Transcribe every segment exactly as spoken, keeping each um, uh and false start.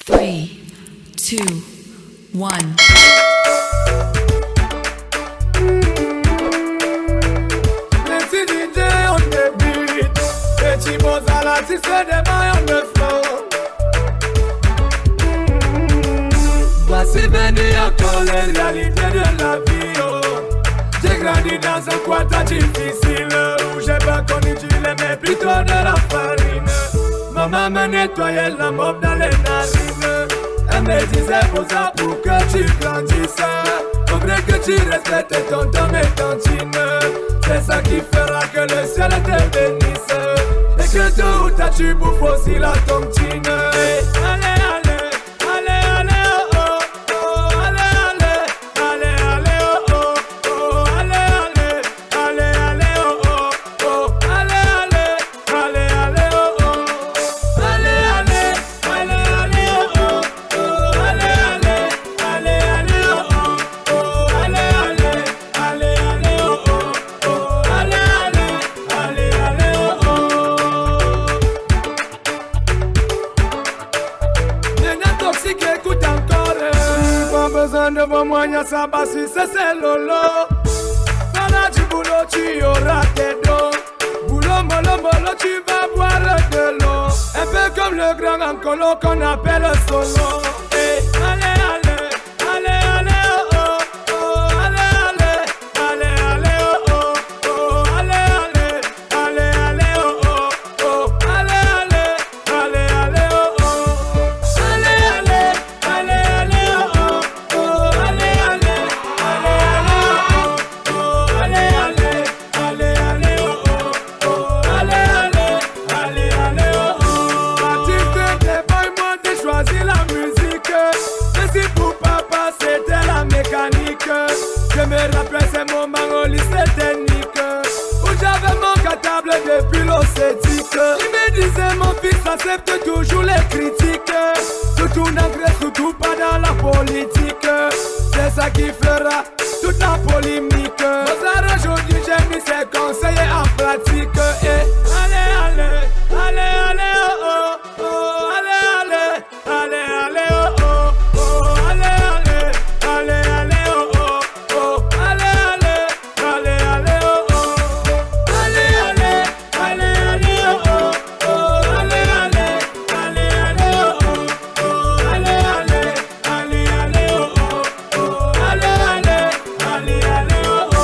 Three, two, one. Petit D J on the beat, petit Mozart tu fais des mailles on the floor. Voici venir encore les réalités de la vie. Oh. J'ai grandi dans un quartier difficile où j'ai pas connu du lait mais plutôt de la farine. Maman me nettoyait la mob dans les narines. Elle me disait pour ça pour que tu grandisses. Faudrait que tu respectes ton homme et tantine. C'est ça qui fera que le ciel te bénisse. Et que tôt ou tard tu bouffes aussi la tontine. Allez, allez, allez, allez, oh, oh, oh, allez, allez, allez, allez, oh, oh, oh, allez, allez, allez, allez, oh, oh, oh, allez, allez, allez, allez, oh, oh, allez, allez, allez, allez, oh, oh, oh, allez, allez, allez, allez, oh, oh, oh, allez, allez, allez, allez, oh, oh, oh, allez, allez, allez, allez, oh, oh. Nena toxique, écoute encore. Pas besoin de vos moyens, ça passe si c'est lolo. Voilà du boulot, tu auras tes dos. Boulot, mollo, mollo, tu vas boire de l'eau. Un peu comme le grand ancolo qu'on appelle solo. Eh, allez, allez, allez, allez, oh, oh, oh, allez, allez, allez, allez, oh, oh, oh, allez, allez, allez, allez, oh, oh, oh, allez, allez, allez, allez, oh, oh, allez, allez, allez, allez, oh, oh, oh, allez, allez, allez, allez, oh, oh, allez, allez, allez, allez, oh, oh, oh, allez, allez, allez, allez, oh, oh. Quand tu fais des boys, moi j'ai choisi la musique. Mais si pour papa c'était la mécanique. Je me rappelle ces moments au lycée technique où j'avais mon cartable depuis l'océtique. Il me disait mon fils accepte toujours les critiques. Surtout en Grèce, surtout pas dans la politique. C'est ça qui fera toute la polémique. Mozart aujourd'hui j'ai mis ses conseils en pratique. Et allez, allez, allez, allez, oh, oh, oh, allez, allez, allez, allez, oh, oh, oh, allez, allez, allez, allez, oh, oh, oh, allez, allez, allez, allez, oh, oh, allez, allez, allez, allez, oh, oh, oh, allez, allez, allez, allez, oh, oh, oh, allez, allez, allez, allez, oh, oh, oh, allez, allez, allez, allez, oh,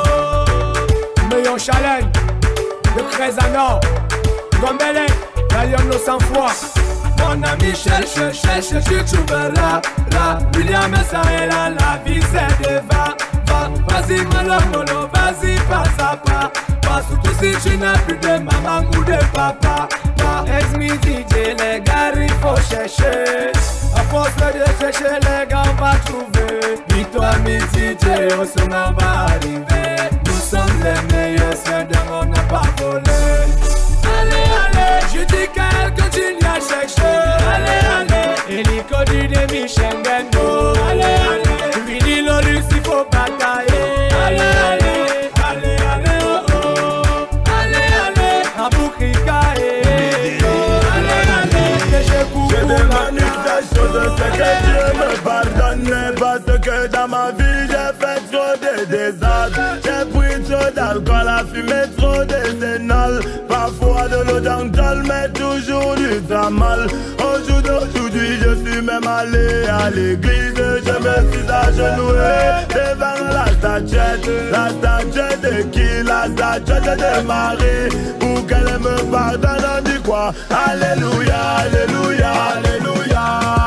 oh. Meillon challenge de Crézanor, Gombele, Rayonne le sang-froid. Mon ami cherche, cherche, tu trouveras. Là, William ça est là, la vie c'est de va, va. Vas-y mollo, mollo, vas-y pas à pas. Pas surtout si tu n'as plus de maman ou de papa. Pas ex-mi D J, les gars il faut chercher. À force de chercher, les gars on va trouver. Dis-toi mi D J, au son on va arriver. Nous sommes les meilleurs, c'est dingue, on n'a pas volé. Allez, allez, je dis qu'elle continue à chercher. Allez, allez, hélico du demi Schengen. Oh, allez, allez, lui dit l'Olus, il faut batailler. Allez, allez, allez, allez, oh, oh. Allez, allez, à Boukrika, eh. Oh, allez, allez, que je cours. J'ai des manifestations, je sais que Dieu me pardonne. Parce que dans ma vie j'ai fait trop de désastres. J'ai pris trop d'alcool, à fumer trop d'éthanol. Parfois de l'eau d'alcool, mais toujours du tramal. Au jour d'aujourd'hui, je suis même allé à l'église. Je me suis agenouillé devant la statuette. La statuette de qui? La statuette de Marie. Pour qu'elle me pardonne, on dit quoi? Alléluia, alléluia, alléluia,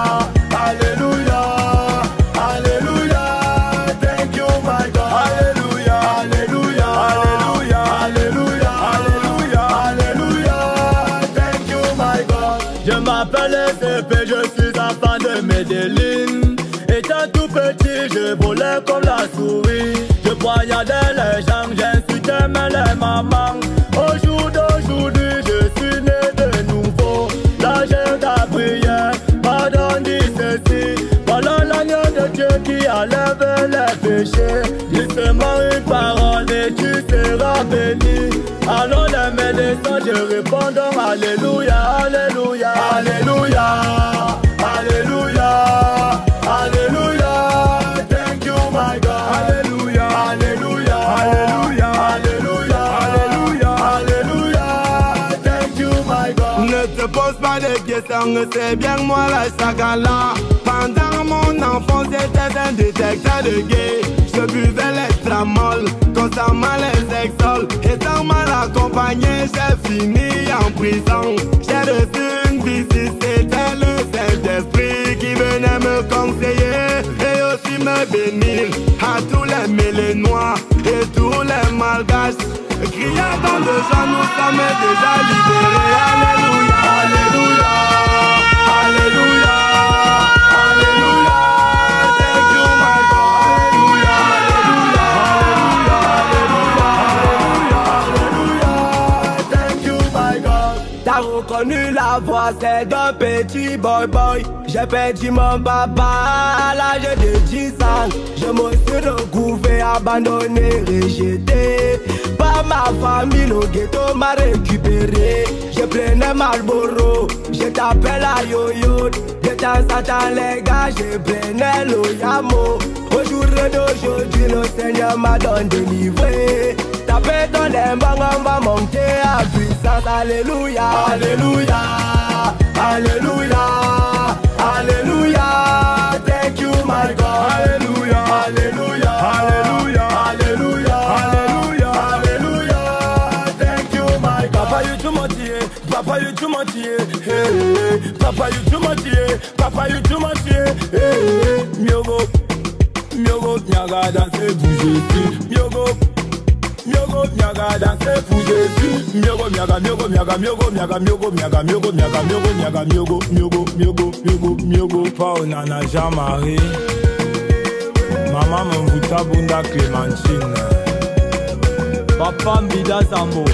alléluia, alléluia. Thank you my God. Alléluia, alléluia, alléluia, alléluia, alléluia, alléluia. Thank you my God. Je m'appelle S P, je suis enfant de Medellin. Étant tout petit, je volais comme la souris. Je poignardais les gens, j'insultais même les mamans. Au jour d'aujourd'hui, je suis né de nouveau. L'âge de la prière, pardon dit ceci. Voilà l'agneau de Dieu qui enlève les péchés. Dis seulement une parole et tu seras béni. Alors les médecins, je réponds donc Alléluia, Alléluia, Alléluia, Alléluia. sang, c'est bien moi la saga là. Pendant mon enfance, j'étais un détecteur de gay. Je buvais l'extramol, constamment les exols. Étant mal accompagné, j'ai fini en prison. J'ai reçu une visite, c'était le Saint-Esprit qui venait me conseiller et aussi me bénir. À tous les Mélénois et tous les Malgaches, criant dans le joie, nous sommes déjà libérés. Alléluia, Alléluia, Alléluia, Alléluia. Thank you, my God. Alléluia, Alléluia, Alléluia, Alléluia, Alléluia. Thank you, my God. T'as reconnu la voix, c'est d'un petit boy boy. J'ai perdu mon papa à l'âge de dix ans. Je me suis retrouvé abandonné, rejeté par ma famille. Le ghetto m'a récupéré. Je prenais Marlboro, je tapais la yo-yo. De temps en temps les gars, je prenais le yamo. Au jour d'aujourd'hui, le Seigneur m'a donné délivré. Tapez dans les bancs, on va monter à puissance. Alléluia, Alléluia, Alléluia, Alléluia. Thank you, my God. Alléluia, Alléluia, Alléluia, Alléluia, Alléluia, Alléluia. Thank you, my God. Papa, you too much here. Papa, you too much here. Hey, hey. Papa, you too much here. Papa, you too much here. Hey, hey. Myogo, myogo, myaga danser bouger. Myogo. Myogo myaga danser pour Jésus. Myogo myaga myogo myaga myogo myaga myogo myaga myogo myaga myogo myaga myogo myogo myogo myogo myogo. Pa onana Jean-Marie, Maman Mvuta Bunda Clémentine, Papa Mbida Zambo,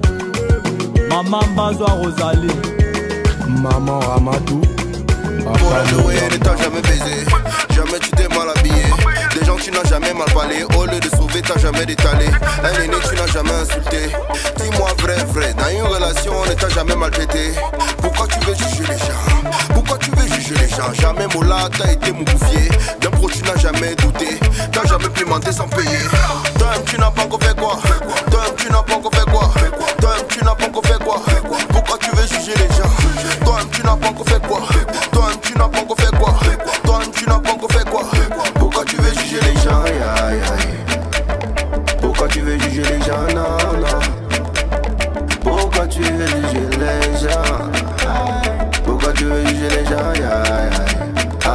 Maman Bazwa Rosalie, Maman Ramadou. Pour la louer, ne t'as jamais baisé, jamais tu t'es mal habillé. Des gens que tu n'as jamais mal parlé, au lieu de sauver, t'as jamais détalé. Un aîné que tu n'as jamais insulté. Dis-moi vrai, vrai, dans une relation, ne t'a jamais maltraité. Pourquoi tu veux juger les gens? Pourquoi tu veux juger les gens? Jamais Mola, t'as été mon bouffier. D'un pro, tu n'as jamais douté. T'as jamais pu mentir sans payer. Toi-même, tu n'as pas encore fait quoi? Toi-même, tu n'as pas encore fait quoi? Toi-même, tu n'as pas encore fait quoi? Pourquoi tu veux juger les gens? Toi-même, tu n'as pas encore fait quoi? Toi-même, tu n'as pas encore fait quoi? Toi-même, tu n'as pas encore fait quoi? Pourquoi tu veux juger les gens? Aïe, aïe, aïe. Pourquoi tu veux juger les gens? Non, non. Pourquoi tu veux juger les gens? Pourquoi tu veux juger les gens? Aïe, aïe,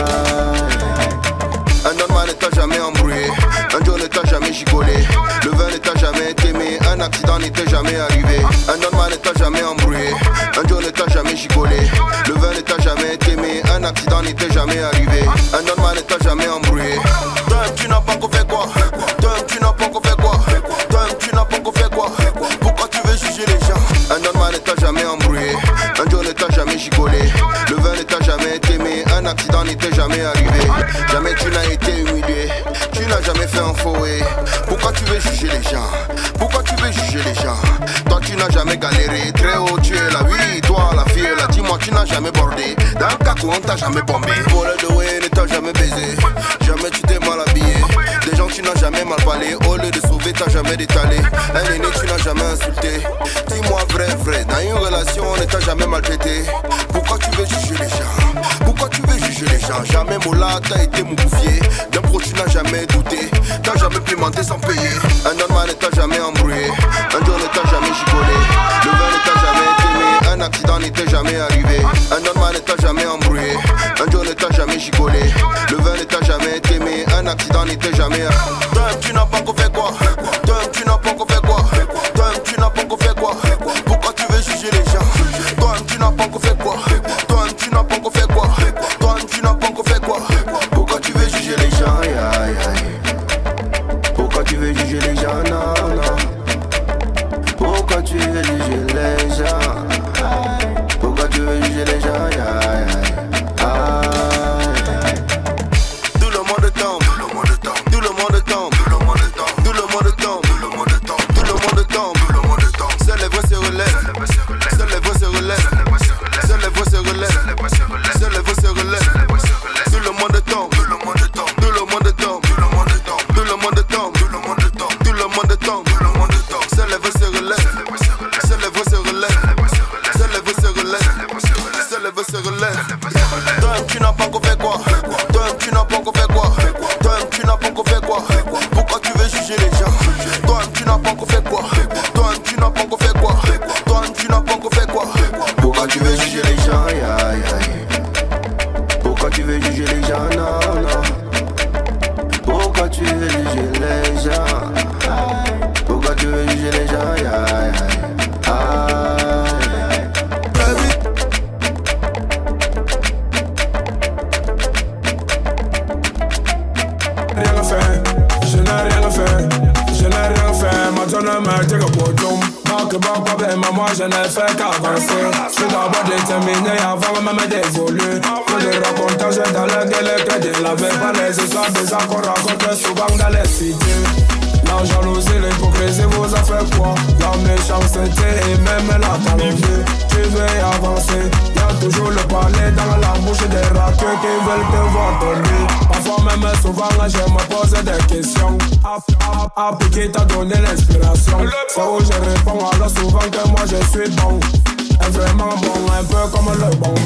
aïe. Un homme ne t'a jamais embrouillé. Un jour ne t'a jamais chicolé. Le vin ne t'a jamais aimé. Un accident ne t'est jamais arrivé. Un homme ne t'a jamais embrouillé. Un jour ne t'a jamais chicolé. Le vin ne t'a jamais aimé. Un accident ne t'est jamais arrivé. Un homme ne t'a jamais embrouillé. Toi-même tu n'as pas encore fait quoi? Toi-même tu n'as pas encore fait quoi? Toi-même tu n'as pas encore fait quoi? Pourquoi tu veux juger les gens? Un homme ne t'a jamais embrouillé. Un jour ne t'a jamais chicolé. Le vin ne t'a jamais aimé. Un accident ne t'est jamais arrivé. Jamais tu n'as été humilié. Tu n'as jamais fait un faux. Pourquoi tu veux juger les gens? Pourquoi tu veux juger les gens? Toi tu n'as jamais galéré. Très haut tu es là, oui, toi la fille là. Dis-moi tu n'as jamais bordé. Dans le cas où on t'a jamais bombé. Pour le doué ne t'a jamais baisé. Jamais tu t'es mal habillé. Des gens que tu n'as jamais mal parlé. Au lieu de sauver t'as jamais détalé. Un aîné que tu n'as jamais insulté. Dis-moi vrai vrai, dans une relation on ne t'a jamais maltraité. Pourquoi tu veux juger les gens? Pourquoi tu veux juger les gens? Jamais Mola, t'as été mon bouffier. D'un pro tu n'as jamais douté. T'as jamais pu mentir sans payer. Un homme ne t'a jamais embrouillé. Un jour ne t'a jamais chicolé. Le vin ne t'a jamais aimé. Un accident ne t'est jamais arrivé. Un homme ne t'a jamais embrouillé. Un jour ne t'a jamais chicolé. Le vin ne t'a jamais aimé. Un accident ne t'est jamais arrivé. Toi-même tu n'as pas encore fait quoi? Toi-même tu n'as pas encore fait quoi? Toi-même tu n'as pas encore fait quoi? Pourquoi tu veux juger les gens? Toi-même tu n'as pas encore fait quoi? Toi-même tu n'as pas encore fait quoi? Toi-même tu n'as pas encore fait quoi? Pourquoi tu veux juger les gens? Aïe, aïe, aïe. Pourquoi tu veux juger les gens? Non, non. Pourquoi tu veux juger les gens? Pourquoi tu veux juger les gens? Aïe, aïe, aïe. Tout le monde tombe. Tout le monde tombe. Tout le monde tombe. Tout le monde tombe. Toi-même tu n'as pas encore fait quoi? Toi-même tu n'as pas encore fait quoi? Toi-même tu n'as pas encore fait quoi? Pourquoi tu veux juger les gens? Toi-même tu n'as pas encore fait quoi? Toi-même tu n'as pas encore fait quoi? Toi-même tu n'as pas encore fait quoi? Pourquoi tu veux juger les gens? Aïe, aïe. Pourquoi tu veux juger les gens? Non, non. Pourquoi tu veux juger les gens? Pourquoi tu veux juger les gens? Aïe, aïe, aïe. Rien fait, je n'ai rien fait, je n'ai rien fait. Ma tonne me dit que pour tout, pas que bon problème, moi je n'ai fait qu'avancer. Je suis d'abord déterminé avant même d'évoluer. Pour les racontages dans la gueule que de la veille, pas les histoires des accords racontés souvent dans les cités. La jalousie, l'hypocrisie vous a fait quoi? La méchanceté et même la calomnie. Tu veux avancer, y'a toujours le palais dans la bouche des raqueux qui veulent te voir tomber. Parfois même souvent je me pose des questions. Après qui t'a donné l'inspiration? C'est où je réponds alors souvent que moi je suis bon. Et vraiment bon, un peu comme le bonbon.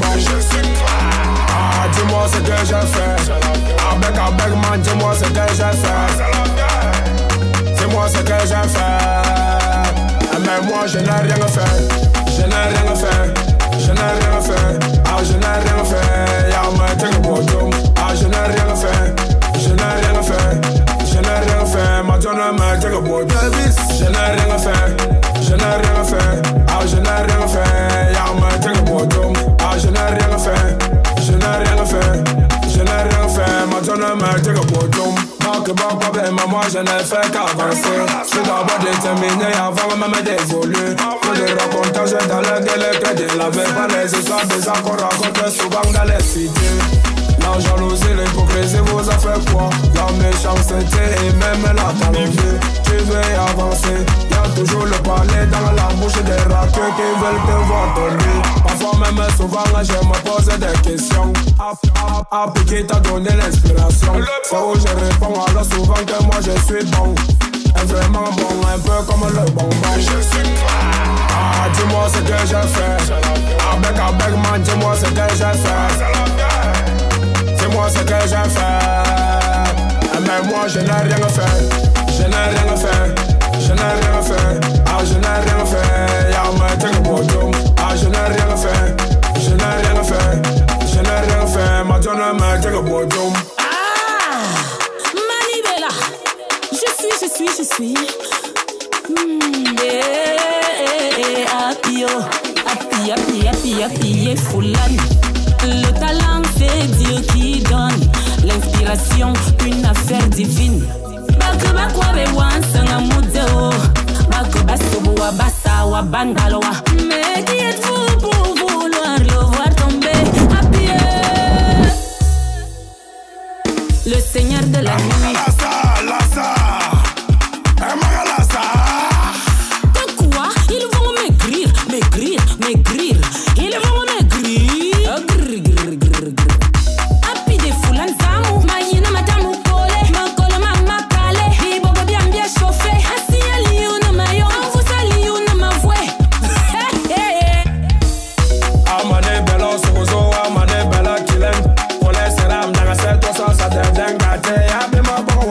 Ah, dis-moi ce que j'ai fait. Avec, avec man, dis-moi ce que j'ai fait. Dis-moi ce que j'ai fait. Mais moi je n'ai rien fait. Je n'ai rien fait. Je n'ai rien fait. Ah, je n'ai rien fait. Y'a me dit que pour tout. Ah, je n'ai rien fait. Je n'ai rien fait. Je n'ai rien fait. Ma tonne me dit que pour tout. Je n'ai rien fait. Je n'ai rien fait. Ah, je n'ai rien fait. Y'a me dit que pour tout. Ah, je n'ai rien fait. Je n'ai rien fait. Je n'ai rien fait. Ma tonne me dit que pour tout. Pas que bon problème, moi je n'ai fait qu'avancer. Je suis d'abord déterminé avant même d'évoluer. Pour les racontages dans la gueule que de la veille, pas les histoires des accords racontés souvent dans les cités. La jalousie, l'hypocrisie vous a fait quoi? La méchanceté et même la calomnie. Tu veux avancer, y'a toujours le palais dans la bouche des raqueux qui veulent te voir tomber. Parfois même souvent je me pose des questions. Après qui t'a donné l'inspiration? C'est où je réponds alors souvent que moi je suis bon. Et vraiment bon, un peu comme le bonbon. Ah, dis-moi ce que j'ai fait. Avec, avec man, dis-moi ce que j'ai fait. Dis-moi ce que j'ai fait. Mais moi je n'ai rien fait. Je n'ai rien fait. Je n'ai rien fait. Ah, je n'ai rien fait. Y'a me dit que pour tout. Ah, je n'ai rien fait. Je n'ai rien fait. Je n'ai rien fait. Ma tonne me dit que pour tout. Je suis, je suis. Mm, yeah, happy, oh. Happy, happy, happy, happy, Foulane. Le talent, c'est Dieu qui donne. L'inspiration, une affaire divine. Bako bako bewa sanga mudeo. Bako baso boa basa wa bangaloa. Mais qui êtes-vous pour vouloir le voir tomber? Happy, le Seigneur de la nuit. Pourquoi ils vont maigrir, maigrir, maigrir? Ils vont maigrir. Happy de Foulane Zamou, Mayina Madamu Kole, Makolo Mama Kale, Bibobo bien bien chauffé. Assis à Lyon, Mayo, vous à Lyon, ma voix. Amane Bella Sozo, Amane Bella Killen. Pour les Seram, dans la cette sauce, ça te dengate. Y'a bien ma bon.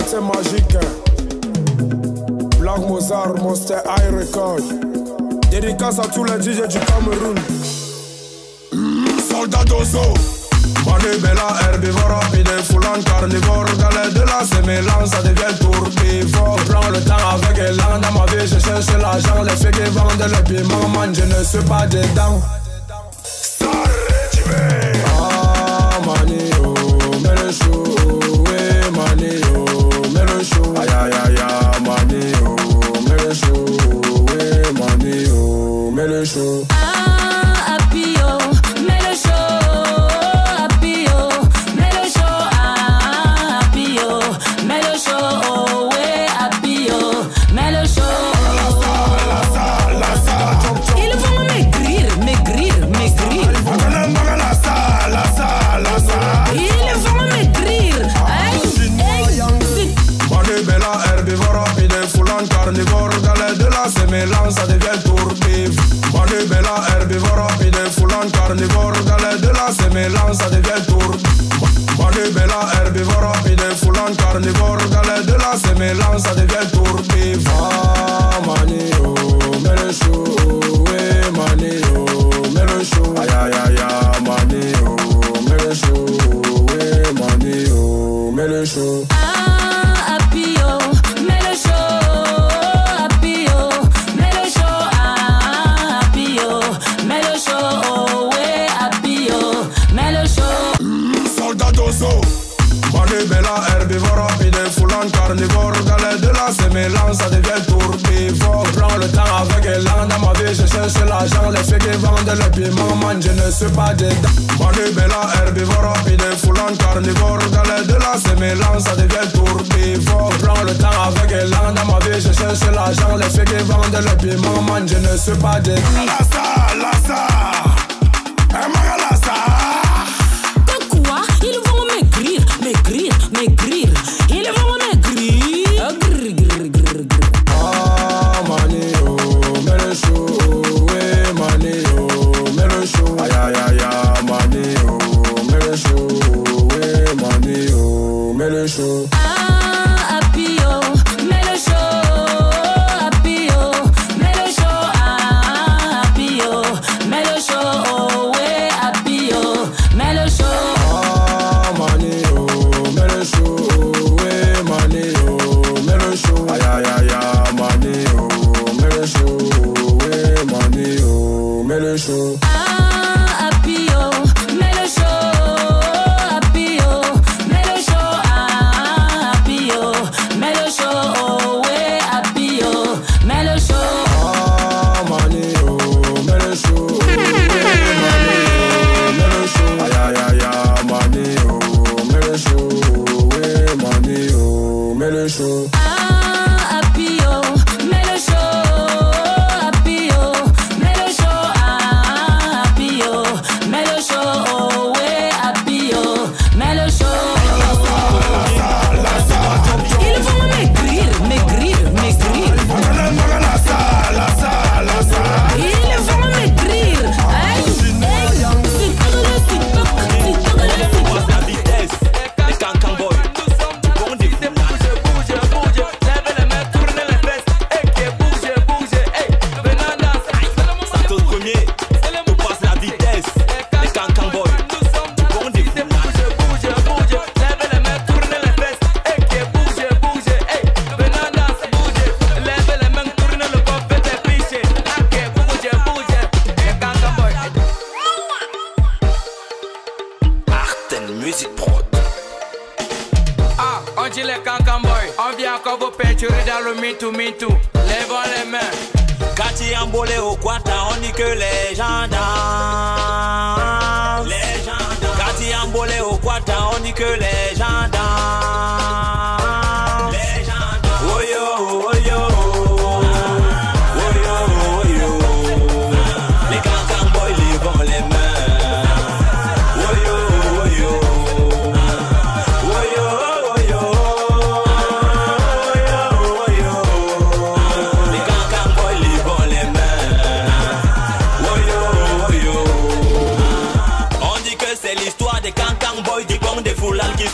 c'est magique. Black Mozart, Monster High Record. Dédicace à tous les D J du Cameroun. Soldat d'Ozo. Manu Bella, herbivore, rapide, foulant, carnivore. Galet de la sémélance, ça devient tourbivore. Je prends le temps avec élan dans ma vie, je cherche l'argent. Les filles qui vendent le piment, man, je ne suis pas dedans. Ah, mani, oh, mets le chou, oui, mani, oh, mets le chou. Aïe, aïe, aïe, aïe, mani, oh, mets le chou, oui, mani, oh, mets le chou. Ah, happy, oh, mets le chou. Carnivore, galet de la sémélance, ça devient tourbivore. Manu Bella, herbivore, rapide, foulant, carnivore, galet de la sémélance, ça devient tourbivore. Manu Bella, herbivore, rapide, foulant, carnivore, galet de la sémélance, ça devient tourbivore. Ah, mani, oh, mets le chou, oui, mani, oh, mets le chou. Aïe, aïe, aïe, aïe, mani, oh, mets le chou, oui, mani, oh, mets le chou. Ah, happy, oh, mets le chou. Manu Bella, herbivore, rapide, foulant, carnivore. Galet de la sémélance, ça devient tourbivore. Je prends le temps avec élan dans ma vie, je cherche l'argent. Les filles qui vendent le piment, man, je ne suis pas dedans. Manu Bella, herbivore, rapide, foulant, carnivore. Galet de la sémélance, ça devient tourbivore. Je prends le temps avec élan dans ma vie, je cherche l'argent. Les filles qui vendent le piment, man, je ne suis pas dedans. Lassa, lassa, Lassa. Ils vont maigrir, maigrir, maigrir. Ils vont maigrir. Grr, grr, grr, grr. Ah, mani, oh, mets le chou, oui, mani, oh, mets le chou. Aïe, aïe, aïe, aïe, mani, oh, mets le chou, oui, mani, oh, mets le chou. Ah, happy, oh, mets le chou. Happy, oh, mets le chou. Ah, happy, oh, mets le chou. Oh, ouais, happy, oh, mets le chou. Aïe, aïe, aïe, aïe, mani, oh, mets le chou, oui, mani, oh, mets le chou. Ah, happy, oh, mets le chou. Happy, oh, mets le chou. Ah, happy, oh, mets le chou. Oh, ouais, happy, oh, mets le chou. Ah, mani, oh, mets le chou, oui, mani, oh, mets le chou. Aïe, aïe, aïe, aïe, mani, oh, mets le chou, oui, mani, oh, mets le chou. Mintou, mintou, lèvons les mains. Quartier embolé au Quata, on dit que les gens dansent. Les gens dansent. Quartier embolé au Quata, on dit que les gens dansent. Les gens dansent. Oh yo, oh yo. Oh yo, oh yo. Les cancans boys lèvent les mains. Oh yo, oh yo. Oh yo, oh yo.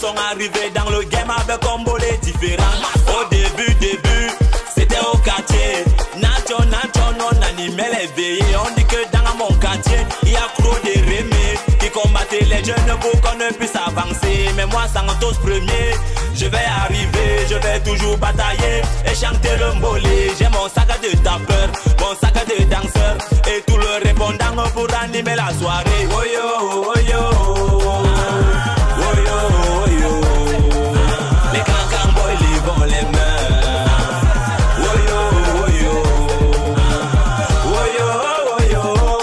sont arrivés dans le game avec combo les différents. Au début, début, c'était au quartier. Nacho, Nacho, on animait les veillées. On dit que dans mon quartier, il y a trop de rémés qui combattaient les jeunes pour qu'on ne puisse avancer. Mais moi, Santos premier, je vais arriver, je vais toujours batailler et chanter le mbolé. J'ai mon sac de tapeur, mon sac de danseur et tout le répondant pour animer la soirée. Oh yo, oh yo, oh yo, oh yo. Les cancans boys lèvent les mains. Oh yo, oh yo, oh yo, oh yo,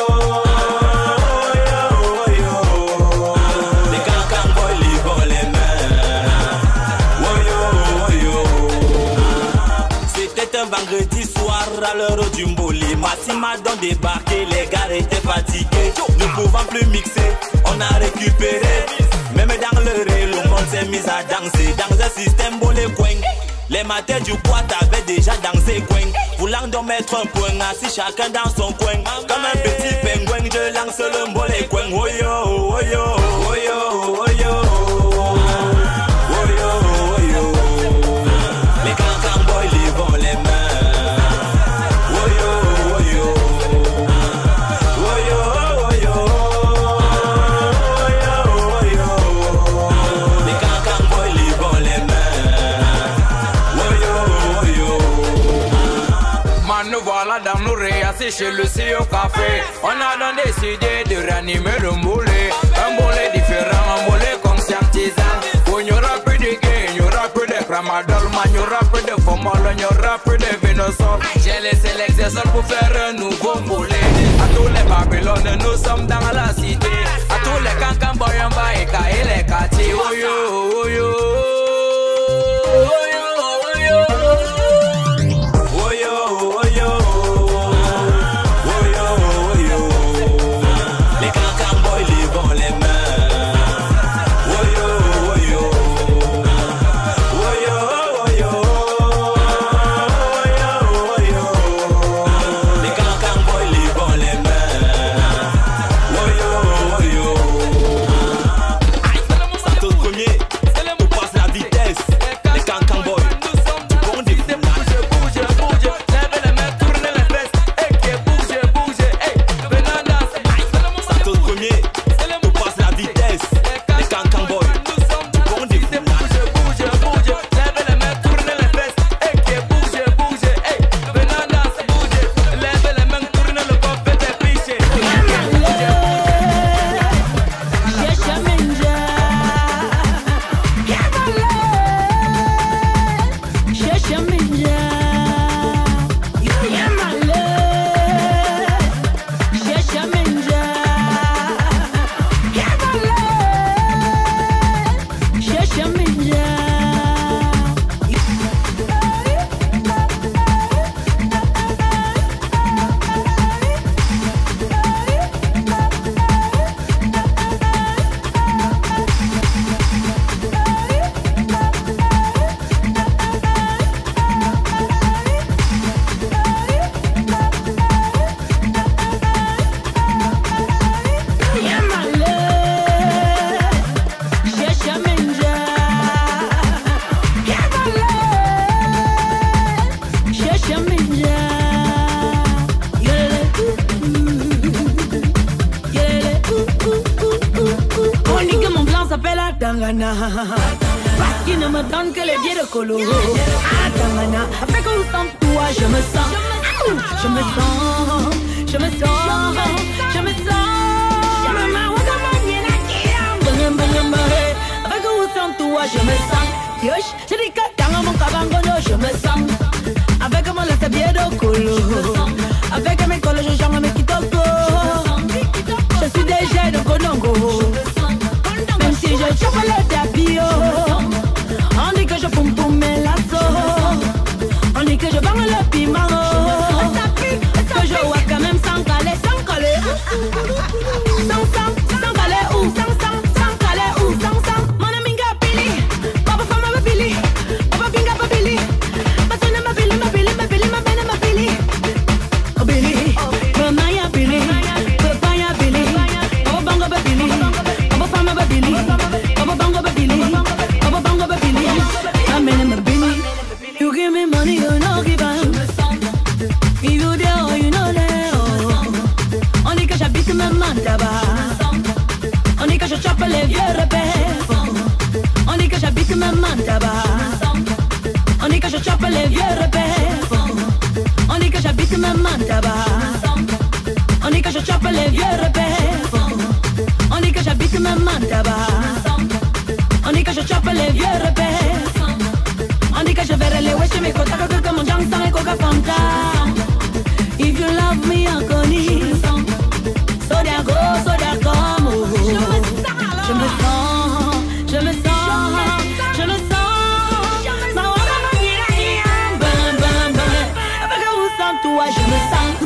oh yo. Les cancans boys lèvent les mains. Oh yo, oh yo. C'était un vendredi soir à l'heure du mboli. Massima donc débarqué, les gars étaient fatigués. Ne pouvant plus mixer, on a récupéré. Même dans le ré, le monde s'est mis à danser. Dans un système bolé coin. Les matins du poids t'avais déjà dansé coin. Voulant donc mettre un point assis chacun dans son coin. Comme un petit pingouin, je lance le mbolé coin. Oh yo, oh yo, oh yo, oh yo. Oh yo, oh yo. Les cancans boys lèvent les mains. Oh yo, oh yo. Oh yo, oh yo. Oh yo, oh yo. Les cancans boys lèvent les mains. Oh yo, oh yo. Man, nous voilà dans nos réassis chez le C O Café. On a donc décidé de réanimer le mbolé. Un mbolé différent, un mbolé conscientisant. Où il n'y aura plus de gays, il n'y aura plus de cramadol, man, il n'y aura plus de formol, il n'y aura plus de vénosol. J'ai laissé l'exercice pour faire un nouveau mbolé. À tous les Babylones, nous sommes dans la cité. À tous les cancans boyamba et caï les quartiers. Oh yo, oh yo. Oh yo, oh yo. Oh yo, oh yo. Oh yo, oh yo. Les cancans boys lèvent les mains. Oh yo, oh yo. Oh yo, oh yo. Oh yo, oh yo. Les cancans boys lèvent les mains. Oh yo, oh yo. Santos premier, on passe la vitesse. Les cancans boys. Bon des Santos premier, on passe la vitesse. Les cancans boys. Bon des Tangana, parce qu'il ne me donne que les billets de colo. Ah Tangana, avec ou sans toi je me sens, je me sens, je me sens, je me sens. Avec ou sans toi je me sens, yosh, je dis que dans mon cabangono je me sens. Avec mon laisse billet de colo, avec mes colos je chante mes kitoko. Je suis déjà de Konongo. Même si je chope le tapis, on dit que je poum poum mes lasso. On dit que je bang le piment. Que je vois quand même sans caler, sans caler. Sans sans, sans caler ou sans sans, sans caler ou sans sans. Mon ami Gapili, Papa Fama Babili, Papa Binga Babili. Ma sonne ma Billy, ma Billy, ma Billy, ma belle ma Billy. Oh Billy, oh chope les vieux repères. On dit que j'habite même en tabac. On dit que je chope les vieux repères. On dit que j'habite même en tabac. On dit que je chope les vieux repères. On dit que j'habite même en tabac. On dit que je chope les vieux repères. On dit que je verrai les wesh mes kotas que mon jang sang et coca fanta. If you love me, I'm gonna so there go, so there come. Je me sens, je me sens, je me sens. Ma ouah ma mira, ben ben ben. Avec où sans toi, je me sens.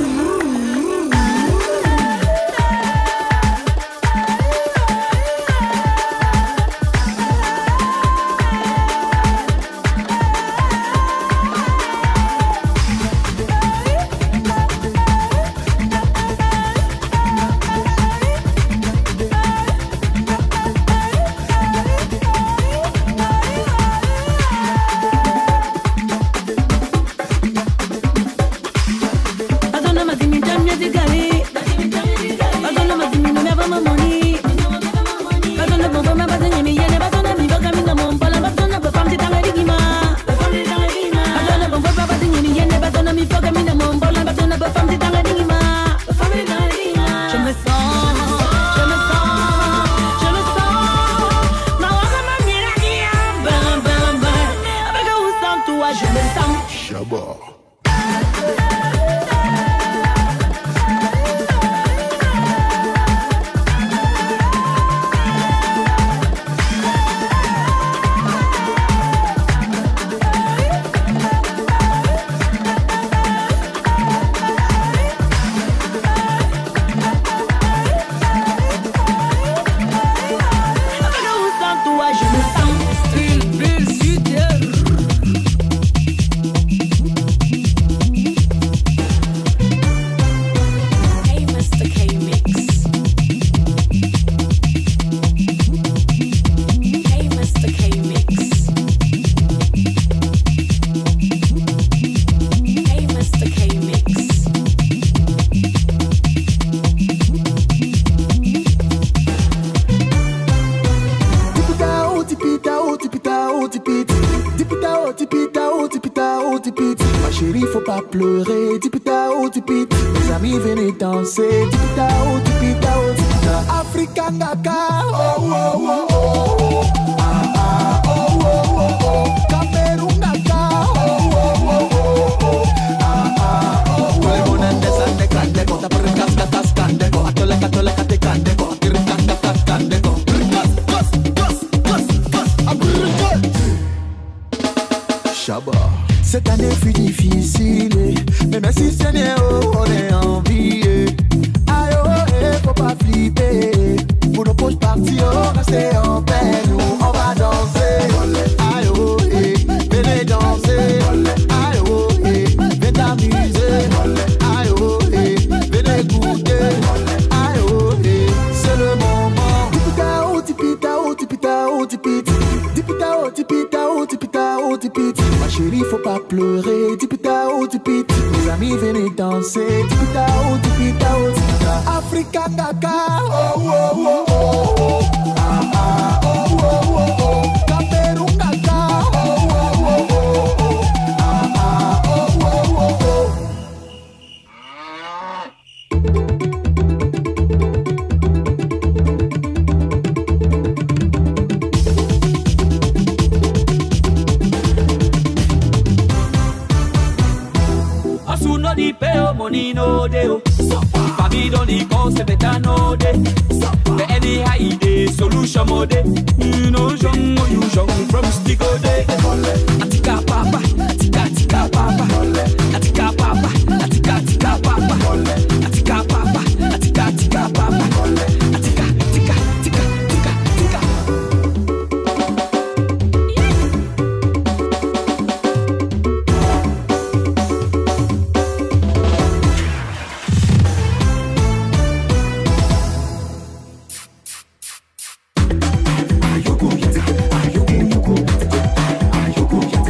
Pleurer, tipita ou tipit, mes amis venez danser, tipita ou tipita ou tipita. Africa Ngaka, oh oh oh oh, ah ah oh oh oh oh, Cameroun Ngaka, oh oh oh oh, ah ah oh oh. Todo el mundo ande grande, cota por gas gas grande, co atole atole ate grande, co tirkan gas grande, co gas gas gas gas gas abrigol. Shaba. Cette année fut difficile, mais merci Seigneur, on est en vie. Aïe oh, eh, faut pas flipper. Pour nos poches parties, on reste en paix. Nous, on va danser. Aïe oh, eh, venez danser. Aïe oh, eh, venez t'amuser. Aïe oh, eh, venez goûter. Aïe oh, eh, c'est le moment. Tipita oh, tipita oh, tipita oh, tipita. Tipita oh, tipita oh, tipita oh, tipita. Ma chérie, faut pas pleurer, tipita ou tipit. Mes amis, venez danser, tipita ou tipita ou tipita. Africa Ngaka, oh oh oh oh, ah ah oh oh oh, Cameroun Ngaka, oh oh oh oh, ah ah oh oh oh oh. No di peo money no deo. Family don't di cause beta no de. But anyhow ide solution mode. You know young you young from stigo de. Atika papa, atika atika papa, atika papa, atika atika papa, atika papa, atika atika papa, atika atika atika atika atika. Ayoko,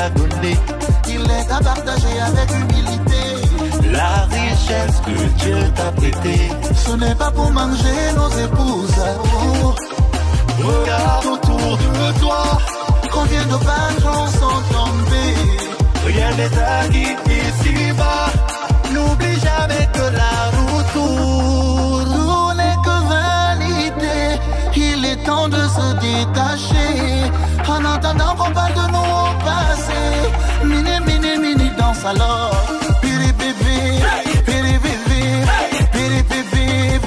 t'a donné, il est à partager avec humilité. La richesse que Dieu t'a prêtée, ce n'est pas pour manger nos épouses. Oh, regarde autour de toi, combien de patrons sont tombés. Rien n'est acquis ici-bas, n'oublie jamais que la route tourne. Tout n'est que vanité, il est temps de se détacher. En entendant qu'on parle de nous au passé, mini, mini, mini, danse alors. Piri, pipi, piri, pipi, piri, pipi,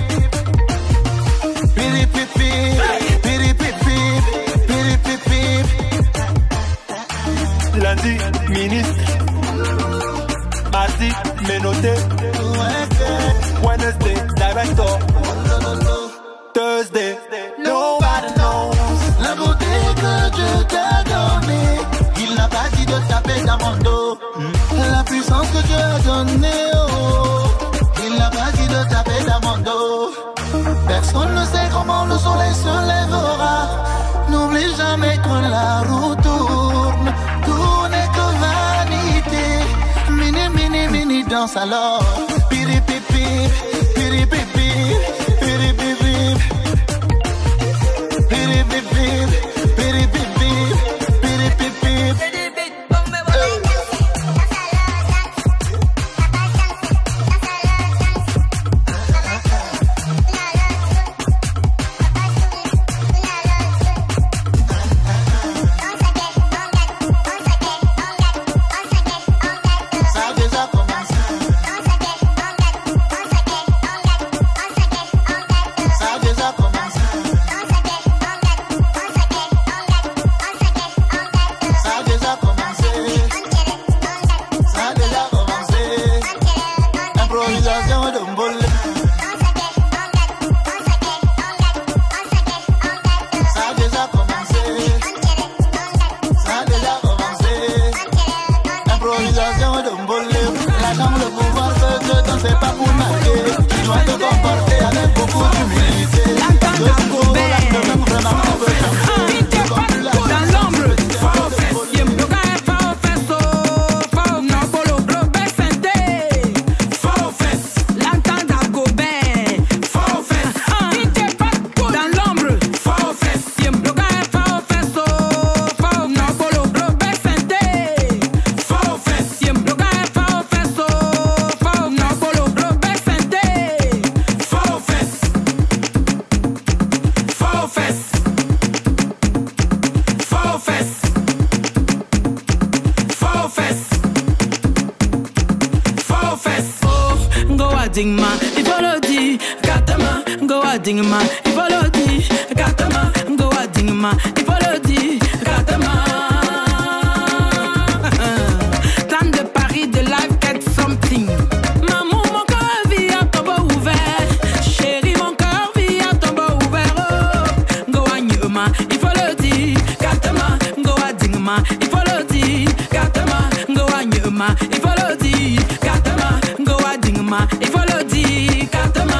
piri, pipi, piri, pipi, piri, pipi. Lundi, ministre. Mardi, menotté. Wednesday, director. Thursday, nobody knows la beauté que Dieu t'a donnée. Il n'a pas dit de taper dans mon dos. La puissance que Dieu a donnée, oh. Il n'a pas dit de taper dans mon dos. Personne ne sait comment le soleil se lèvera. N'oublie jamais que la roue tourne. Tout n'est que vanité. Mini, mini, mini, danse alors. Piri, pipi, piri, pipi, piri, pipi. Piri, pipi, piri, pipi, piri, pipi. Il faut le dire, Katama, go a dingma. Il faut le dire, Katama, go a dingma. Il faut le dire, Katama. Temps de Paris, de life, get something. Maman, mon cœur vit à tombeau ouvert. Chérie, mon cœur vit à tombeau ouvert. Oh, go a nyuma. Il faut le dire, Katama, go a dingma. Il faut le dire, Katama, go a nyuma. Il faut le dire, Katama, go a dingma. Il faut le dire, Katama.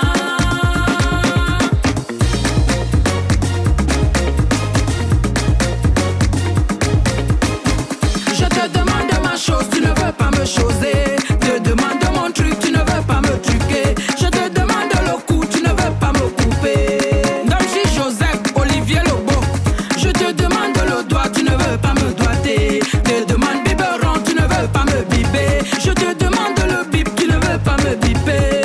Je te demande ma chose, tu ne veux pas me choser. Te demande mon truc, tu ne veux pas me truquer. Je te demande le coup, tu ne veux pas me couper. Dolce Joseph, Olivier Lobo. Je te demande le doigt, tu ne veux pas me doigter. Te demande biberon, tu ne veux pas me biber. Je te demande le bip, tu ne veux pas me biper.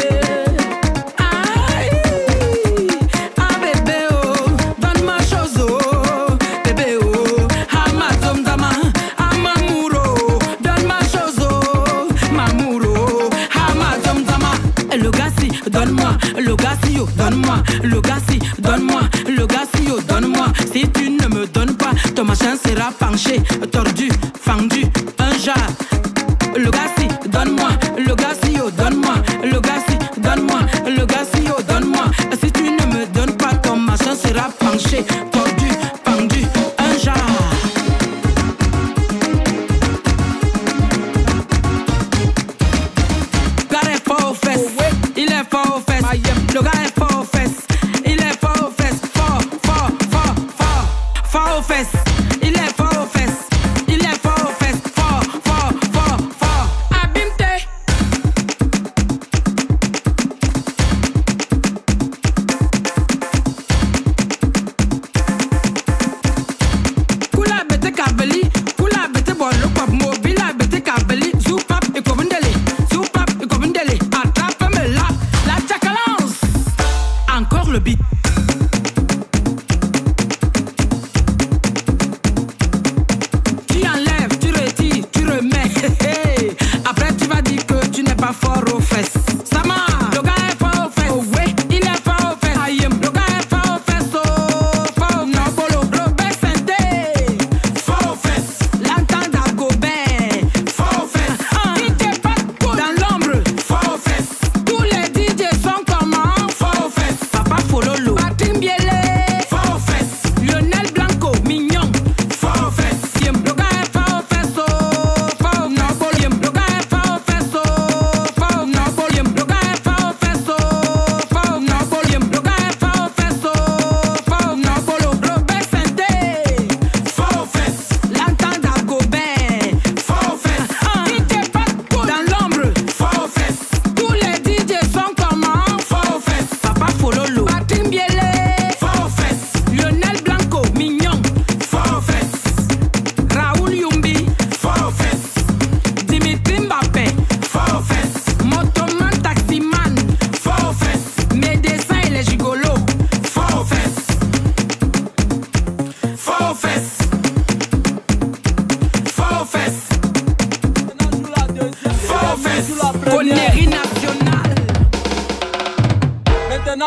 Donne-moi le gassio, donne-moi le gassi, donne-moi le gassio, donne-moi. Si tu ne me donnes pas, ton machin sera penché, tordu, fendu, un jar. Le gassi, donne-moi le gassio, donne-moi le gassi, donne-moi le gassio, donne-moi. Si tu ne me donnes pas, ton machin sera penché, tordu, fendu, un jar. Il est fort aux fesses, le gars est fort aux fesses. Il est fort aux fesses, fort, fort, fort, fort, fort aux fesses. Il est fort aux fesses, il est fort aux fesses.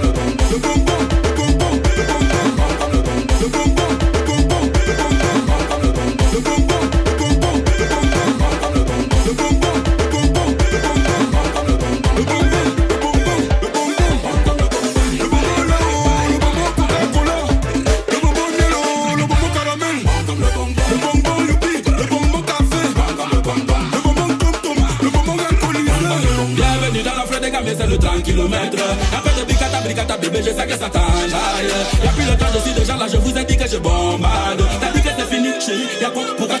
C'est le trente kilomètres. Après de bicata, bricata, bébé, je sais que ça t'enjaille. Y'a plus le temps, je suis déjà là, je vous ai dit que je bombarde. T'as dit que c'est fini, chérie, y'a quoi, pourquoi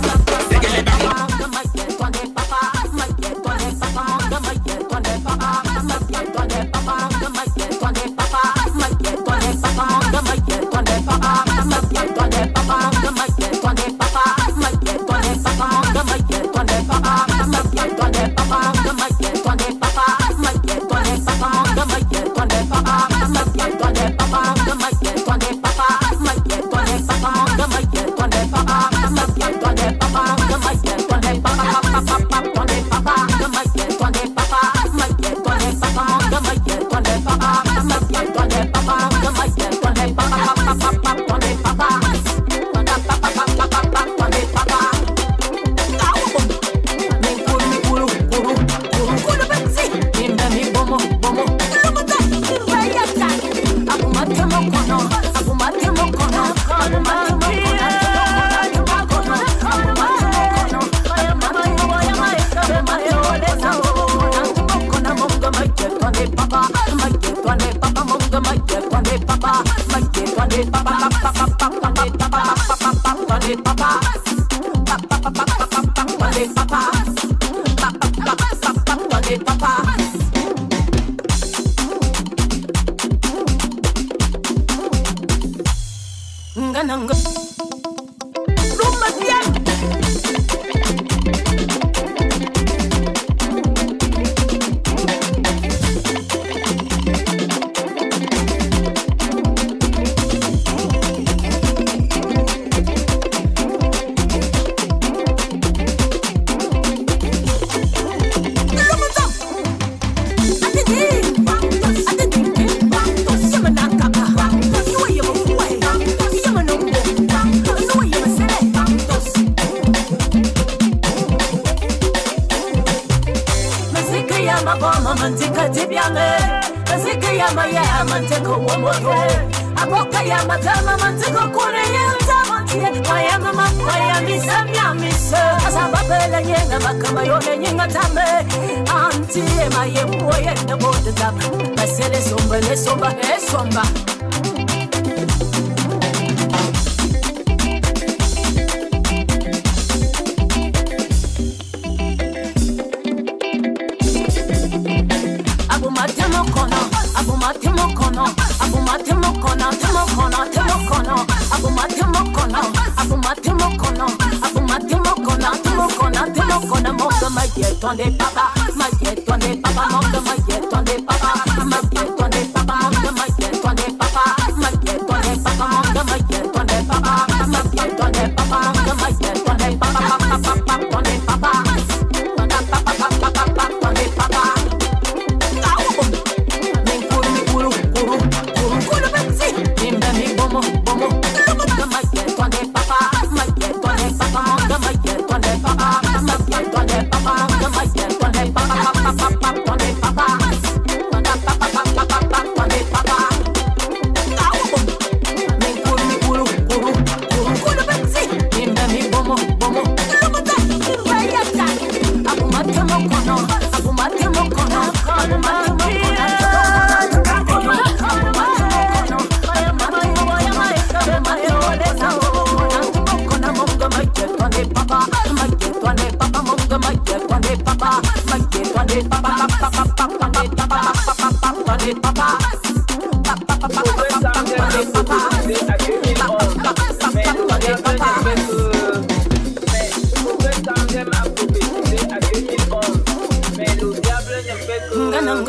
Papa,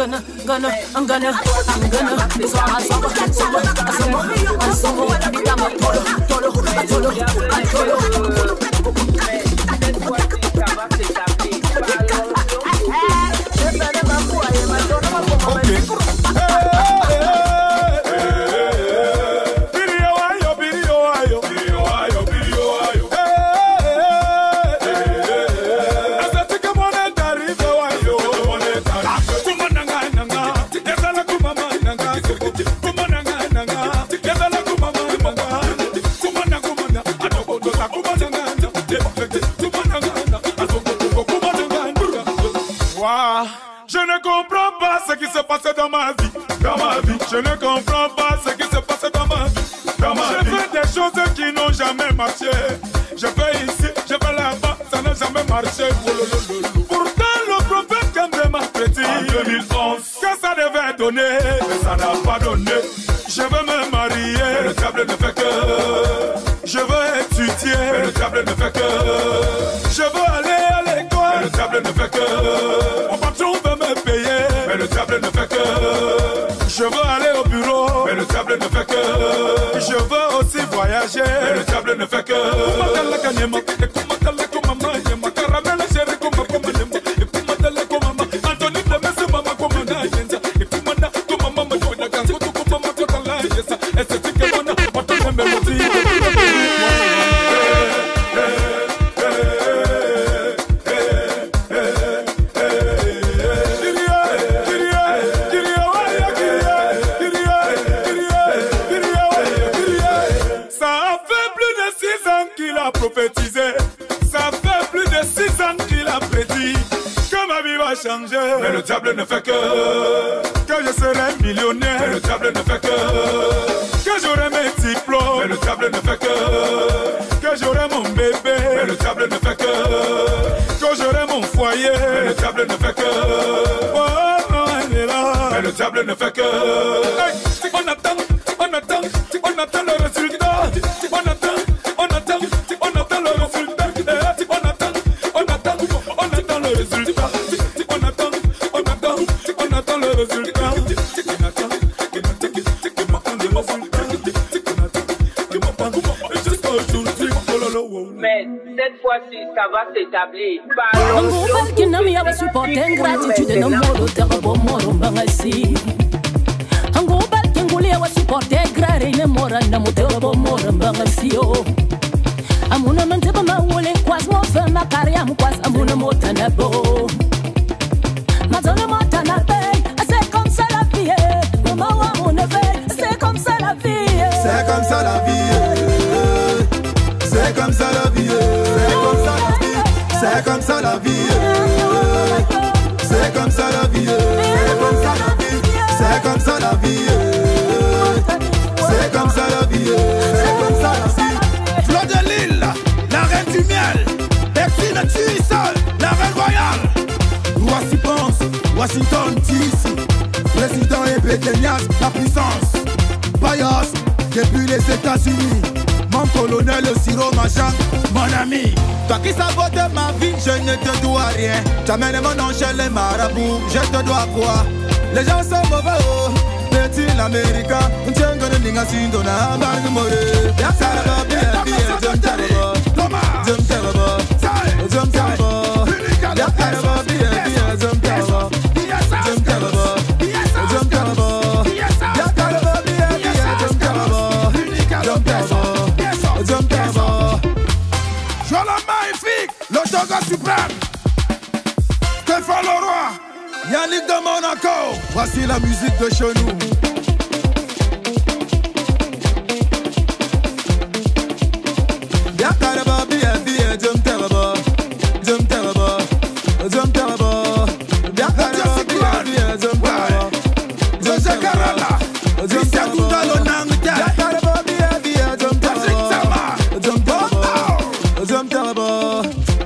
gonna, gonna, I'm gonna, I'm gonna. So I solo, solo, solo, I solo. Become a tolo, tolo, a tolo, a tolo. Je ne comprends pas ce qui se passe dans ma vie, dans ma vie. Je ne comprends pas ce qui se passe dans ma vie, dans ma vie. Je fais des choses qui n'ont jamais marché. Je fais ici, je fais là-bas, ça n'a jamais marché. Pourtant le prophète quand m'a prédit en deux mille onze que ça devait donner, mais ça n'a pas donné. Je veux me marier, mais le diable ne fait que. Je veux étudier, mais le diable ne fait que. Je veux aller à l'école, mais le diable ne fait que. Mon patron veut me payer, mais le diable ne fait que. Je veux aller au bureau, mais le diable ne fait que. Je veux aussi voyager, mais le diable ne fait que. Mais le diable ne fait que que je serai millionnaire. Mais le diable ne fait que que j'aurai mes diplômes. Mais le diable ne fait que que j'aurai mon bébé. Mais le diable ne fait que que j'aurai mon foyer. Mais le diable ne fait que oh non, elle est là. Mais le diable ne fait que hey, on attend, on attend, on attend le résultat. On attend, on attend, on attend le résultat. On attend, on attend, on attend le résultat. Mais cette fois-ci, ça va s'établir. Un groupe qui n'a mis à supporter gratitude no modo terbo moro bangasi. Un groupe qui nguli à supporter grare ne mora na motero moro bangasi o. Amuna mente ba mawole kwas mo fe makaria mu kwas amuna motana bo. Mazona motana be, c'est comme ça la vie. Maman wa mon neveu, c'est comme ça la vie. C'est comme ça la vie. C'est comme ça la vie, c'est comme ça la vie, c'est comme ça la vie, c'est comme ça la vie, c'est comme ça la vie, c'est comme ça la vie. Fleur de Lille, la reine du miel, Bexine Suisse, la reine royale. Voici pense, Washington D C, président et Pétenias, la puissance. Payas, depuis les États-Unis. Mon colonel, le sirop machin, mon ami. Toi qui sabote ma vie, je ne te dois rien. T'amènes mon nom chez les marabouts, je te dois quoi? Les gens sont mauvais, oh. Petit l'américain, on tient que nous n'avons pas de n'a pas de mort. Y'a ça là-bas, bien, bien, je me terre, je me terre, je me terre, y'a ça là-bas, bien, bien, je me terre, je me terre, je me terre, y'a ça là-bas, bien, bien, je me terre, je me terre. Jola magnifique, l'autogare suprême, Stéphane Leroy, Yannick de Monaco. Voici la musique de chez nous. Yakaraba, bien, bien, j'aime terrible, j'aime terrible, j'aime terrible. Yakaraba, bien, bien, j'aime terrible, j'aime terrible. Christian Goudalo Nangta. Yakaraba, bien, bien, j'aime terrible, j'aime terrible, j'aime terrible.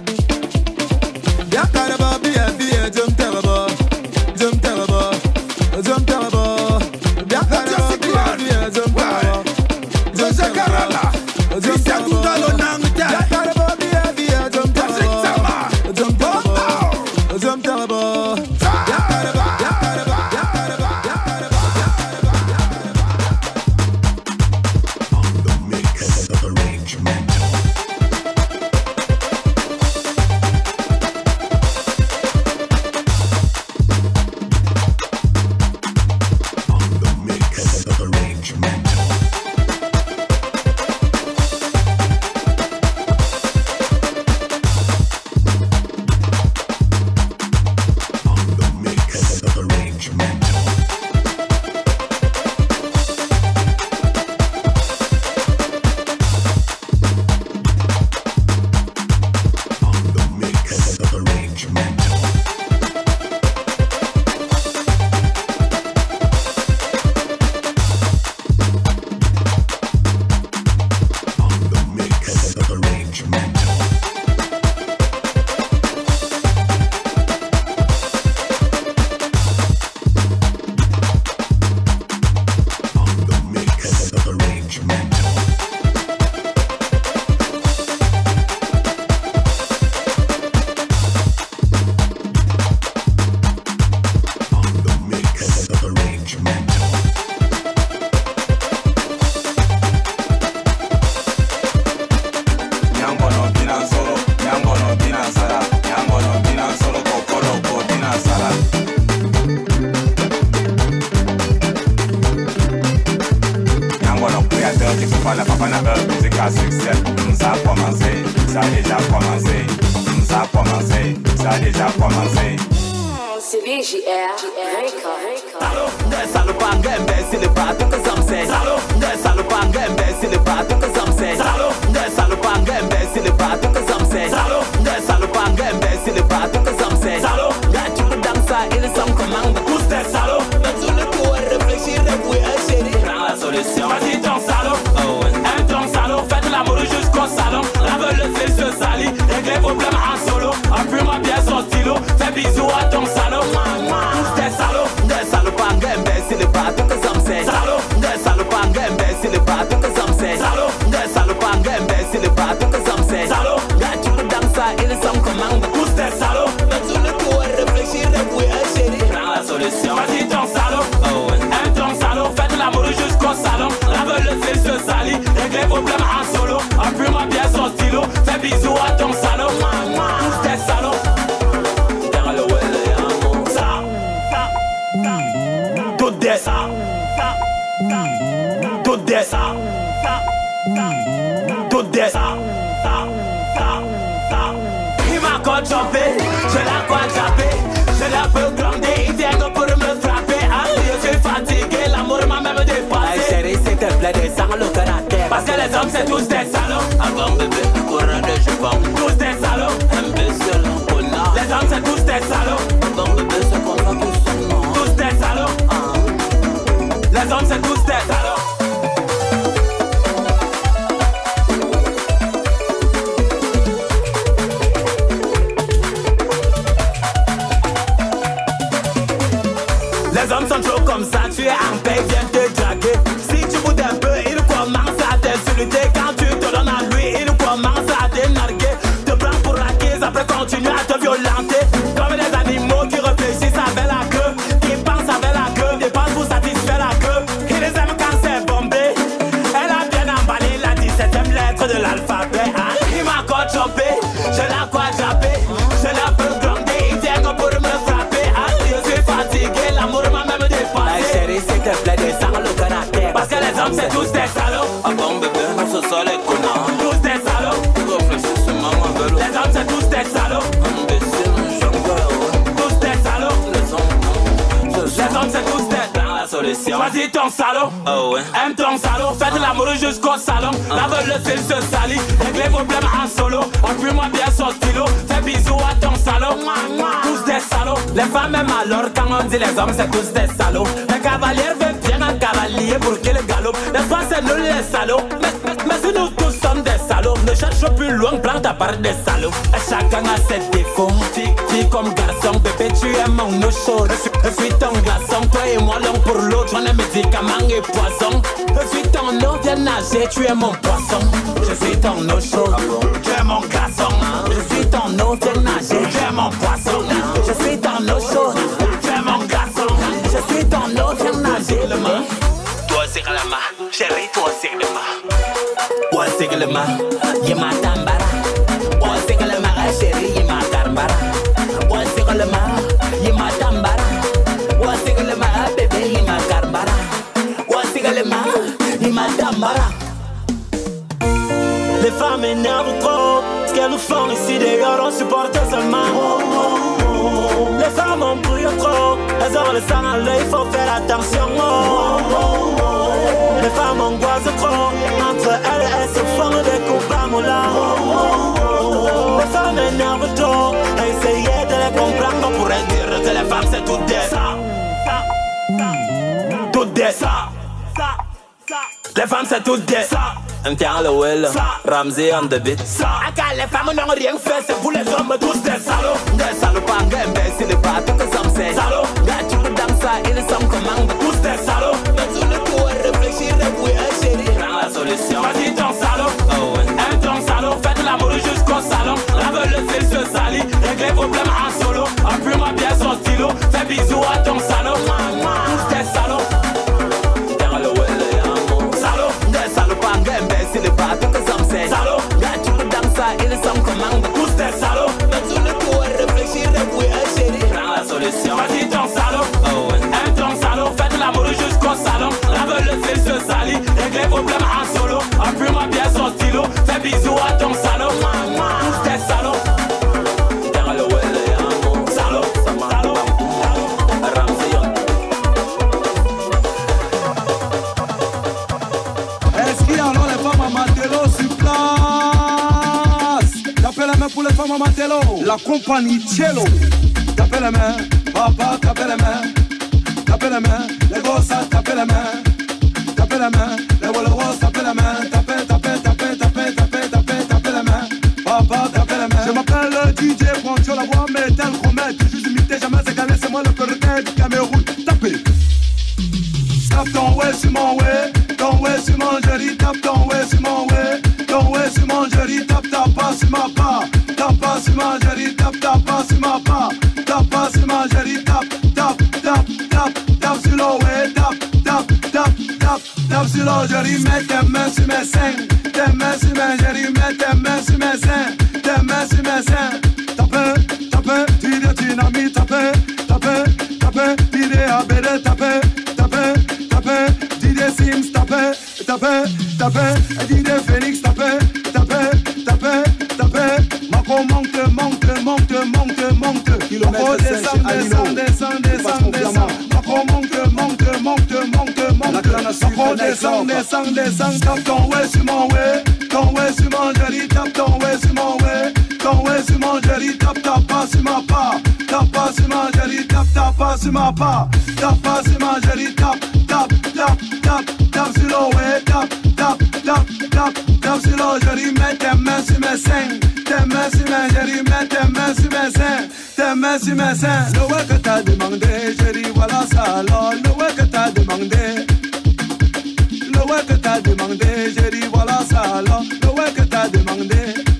Yakaraba, bien, bien, j'aime terrible, j'aime terrible, j'aime terrible. Yakaraba, bien, bien, j'aime terrible, j'aime terrible. Christian Goudalo Nangta. Yakaraba, bien, bien, j'aime terrible, j'aime terrible, j'aime terrible. Yakaraba, Yakaraba, qu'à succès. Ça a commencé, ça a déjà commencé. Ça a commencé, ça a déjà commencé. C'est bien J R, Record. Salo, des salopangue, imbécile, pas tout que ça me sait. Salo, des salopangue, imbécile, pas tout que ça me sait. Salo, des salopangue, imbécile, pas tout que ça me sait. Salo, des salopangue, imbécile, pas tout que ça me sait. Salo, gars, tu peux danser, ils sont comment de tous tes salauds. Mais tu ne pourrais réfléchir, réfléchir, chérie. Prends la solution. Vas-y, ton salaud. Oh, ouais. Aime ton salaud, faites l'amour jusqu'au salon. Lave le fil, se salit, règle les problèmes en solo. Appuie-moi bien son stylo, fais bisous à ton salaud. Tous tes salauds, des salopangues, imbéciles, pas tout que ça me sait. Salaud, des salopangues, imbéciles, pas tout que ça me sait. Salaud, des salopangues, imbéciles, pas tout que ça me sait. Salaud, gars, tu peux danser, ils sont comment de tous tes salauds. Mais tu ne pourrais réfléchir, réfléchir, chérie. Prends la solution. Vas-y, ton salaud. Oh, ouais. Aime ton salaud, faites l'amour jusqu'au salon. Lave le fil, se salit, règle les problèmes en solo. Appuie-moi bien son stylo, fais bisous à ton salaud. Tous tes salauds. Tout des Tout des Tout des Il m'a encore jumpé, je l'ai encore jappé. Je l'ai peu grondé, il vient pour me frapper. Ah, je suis fatigué, l'amour m'a même dépassé. Hey chérie, s'il te plaît, descends le caractère. Parce que les hommes c'est tous des salauds. Avant bébé, courant de jupon. Tous des salauds. Imbécile, connard. Les hommes c'est tous des salauds. Avant bébé, c'est qu'on va tous seulement. Tous des salauds. Les hommes c'est tous des salauds. Les hommes sont trop comme ça, tu es en paix, viens te draguer. Si tu boudes un peu, il commence à t'insulter. Quand tu te donnes à lui, il commence à t'énarguer. Te prend pour acquise, après continue à te violenter. Comme des animaux qui réfléchissent avec la queue, qui pensent avec la queue, dépensent pour satisfaire la queue. Ils les aiment quand c'est bombé. Elle a bien emballé la dix-septième lettre de l'alphabet. Hein? Il m'a encore trompé, je l'ai encore jappé. Je l'ai un peu grondé, il vient pour me frapper. Hein? Je suis fatigué, l'amour m'a même dépassé. Hey chérie, s'il te plaît, descends le caractère. Parce que les hommes c'est tous des salauds. Ah bon bébé, nous ce sont les connards. Tous des salauds. Réfléchis sur maman vélo. Les hommes c'est tous des salauds. Imbécile, j'en veux. Tous des salauds. Les hommes, les hommes c'est tous des. Prends la solution. Vas-y ton salaud. Oh ouais. Aime ton salaud, faites l'amour jusqu'au salon. Lave le fil, se salit, règle les problèmes en solo. Appuie-moi bien son stylo, fais bisous à ton salaud. Tous des salauds. Les femmes même alors quand on dit les hommes c'est tous des salauds. Les cavaliers veulent bien un cavalier pour qu'il galope. Les fois c'est nous les salauds. Mais, mais, mais si nous tous sommes des salauds, ne cherche plus loin, plante à part des salauds. Et chacun a ses défauts. Fille, fille comme garçon, bébé tu es mon eau chaude. Je suis, je suis ton glaçon, toi et moi l'un pour l'autre. On est médicaments et poison. Je suis ton eau, viens nager, tu es mon poisson. Je suis ton eau chaude, tu es mon glaçon. Je suis ton eau, viens nager, tu es mon poisson. Je suis ton eau chaude, tu es mon glaçon. Je suis ton eau, viens nager le main. Toi c'est la main, chérie, toi c'est le main. Toi c'est le main, y'a ma tambara. Toi c'est le main, chérie, y'a ma carbara. Toi c'est le main, y'a ma tambara. Toi c'est le main, bébé, y'a ma carbara. Toi c'est le main, y'a ma tambara. Les femmes énervent trop. Ce qu'elles nous font ici dehors, on supporte seulement. Les femmes ont brûlé trop. Elles ont le sang à l'œil, faut faire attention. Les femmes angoissent trop. Entre elles, elles se font des coups à moula. Les femmes énervent trop. Essayez de les comprendre. On pourrait dire que les femmes c'est toutes des ça. Toutes des ça. Les femmes c'est toutes des ça. Un tiens le well, Ramsey on the beat. Aka les femmes n'ont rien fait, c'est pour les hommes tous des salauds. Des salopangues, imbéciles, pas tout que ça me sait. Salauds, gars tu peux danser, ils sont comment. Tous des salauds. Mais tu ne pourrais réfléchir, réfléchir, chérie. Prends la solution. Vas-y ton salaud. Oh ouais. Aime ton salaud, faites l'amour jusqu'au salon. Lave le fil, se salit, règle les problèmes en solo. Appuie-moi bien son stylo, fais bisous à ton salaud. Tous des salauds. Imbécile, pas tout que ça me sait. Salaud, gars tu peux danser, ils sont comment. Tous des salauds. Mais tu ne pourrais réfléchir, réfléchir, chérie. Prends la solution. Vas-y ton salaud. Oh ouais. Aime ton salaud, faites l'amour jusqu'au salon. Lave le fil, se salit, règle les problèmes en solo. Appuie-moi bien Matello sur place. Tapez la main pour les femmes à Matello. La compagnie Cielo. Tapez la main, papa, tapez la main. Tapez la main, les gosses, tapez la main. Tapez la main, les Wallowas, tapez la main. Tapez, tapez, tapez, tapez, tapez, tapez, tapez la main. Papa, tapez la main. Je m'appelle D J, prends sur la voix, mais tel qu'on met. Toujours imité, jamais égalé, c'est moi le perroquet du Cameroun. Tapez. Tape ton ouais sur mon ouais, ton ouais sur mon jerry, tape ton ouais sur mon ouais, ton ouais sur mon jerry, tape ta pas sur ma pas, tape pas sur ma jerry, tape ta pas sur ma pas, tape pas sur ma jerry, tape, tape, tape, tape, tape sur le ouais, tape, tape, tape, tape, tape sur le jerry, mets tes mains sur mes seins, tes mains sur mes jerry, mets tes mains sur mes seins, tes mains sur mes seins, tape, tape, tire dynamite, tape, tape, tape, tire à bébé, tape, tape. D J Sims, tapez, tapez, tapez, D J Phoenix, tapez, tapez, tapez, tapez. Macron monte, monte, monte, monte, monte. Macron descend, descend, descend, descend, descend. Macron monte, monte, monte, monte, monte. Macron descend, descend, descend. Tape ton ouais sur mon ouais, ton ouais sur mon jerry, tape ton ouais sur mon ouais, ton ouais sur mon jerry, tape ta pas sur ma pas, tape pas sur ma jerry, tape ta pas sur ma pas, tape pas sur ma jerry, tape. Tap, tap, tap, tap sur le ouais, tap, tap, tap, tap, tap sur le jerry, mets tes mains sur mes seins, tes mains sur mes jerry, mets tes mains sur mes seins, tes mains sur mes seins. Le ouais que t'as demandé, jerry, voilà ça alors, le ouais que t'as demandé, le ouais que t'as demandé, jerry, voilà ça alors, le ouais que t'as demandé.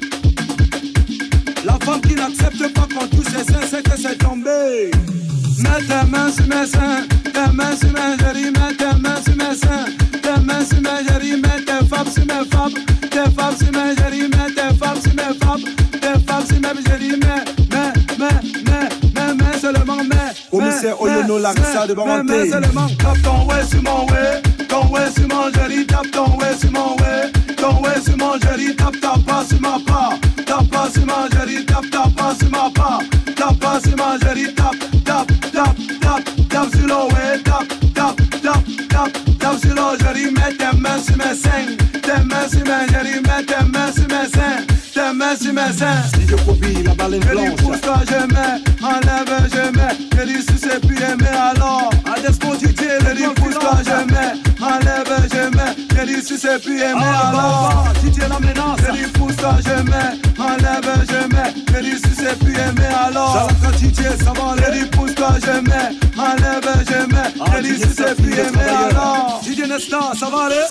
La femme qui n'accepte pas qu'on touche ses seins, c'est que c'est tombé. Mets tes mains sur mes seins, tes mains sur mes jerry, mets tes mains sur mes seins, tes mains sur mes jerry, mets tes femmes sur mes femmes, tes femmes sur mes jerry, mets tes femmes sur mes femmes, tes femmes sur mes jerry, mets, mets, mets, mets, mets, mets seulement, mets. Commissaire Oyono Larissa de Baranté. Mets seulement, tape ton ouais sur mon ouais, ton ouais sur mon jerry, tape ton ouais sur mon ouais, ton ouais sur mon jerry, tape ta pas sur ma pas, tape pas sur ma jerry, tape ta pas sur ma pas, tape pas sur ma jerry, tape, tape. Tap, tap, tap sur le ouais, tap, tap, tap, tap, tap sur le jerry, mets tes mains sur mes seins, tes mains sur mes jerry, mets tes mains sur mes seins, tes mains sur mes seins. Si je copie la baleine blanche, pousse-toi, je mets, enlève, je mets, je dis si c'est plus aimé alors, à despotilité, je dis pousse-toi, je mets, enlève, je mets, je dis si c'est plus aimé alors, si tu es la menace, je dis pousse-toi, je mets, enlève, je mets, je dis si c'est plus aimé alors, ça va quand tu tiens, ça va aller, je dis pousse-toi, je mets, enlève, je mets, je dis si c'est plus aimé alors, D J Nesta, ça va aller?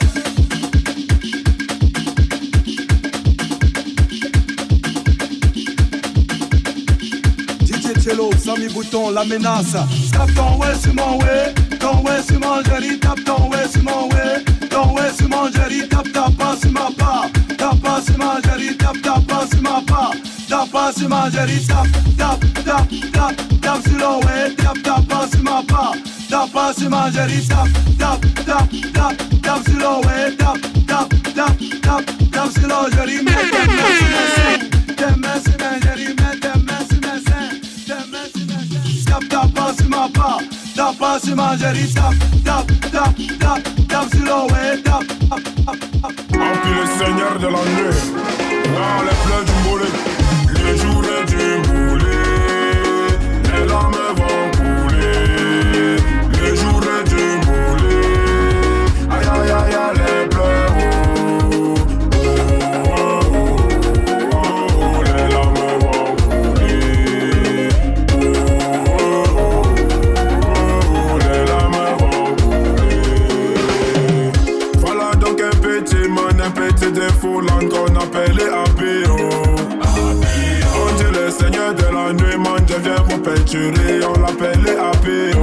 Cielo, Samy Bouton, la menace. Tape ton ouais sur mon ouais, ton ouais sur mon jerry, tape ton ouais sur mon ouais, ton ouais sur mon jerry, tape ta pas sur ma pas, tape pas sur ma jerry, tape ta pas sur ma pas, tape pas sur ma jerry, tape, tape, tape, tape, tape sur le ouais, tape ta pas sur ma pas, tape pas sur ma jerry, tape, tape, tape, tape, tape sur le ouais, tape, tape, tape, tape, tape sur le jerry, mets tes mains sur mes seins, tes mains sur mes jerry, mets tes mains sur mes seins. Tape, tape, pas sur ma pas, tape pas sur ma jerry, tape, tape, tape, tape, tape sur le ouais, tape, tape, tape, tape. Empire le seigneur de la nuit, dans les pleurs du mollet, les jours du mollet, les larmes vont couler, les jours du mollet, aïe aïe aïe aïe les pleurs, oh, oh, oh, oh, oh, les larmes vont couler, oh, oh, oh, les larmes vont couler. Voilà donc un petit man, un petit défaut qu'on appelait Abio. On dit le seigneur de la nuit, man, je viens pour peinturer, on l'appelait Abio.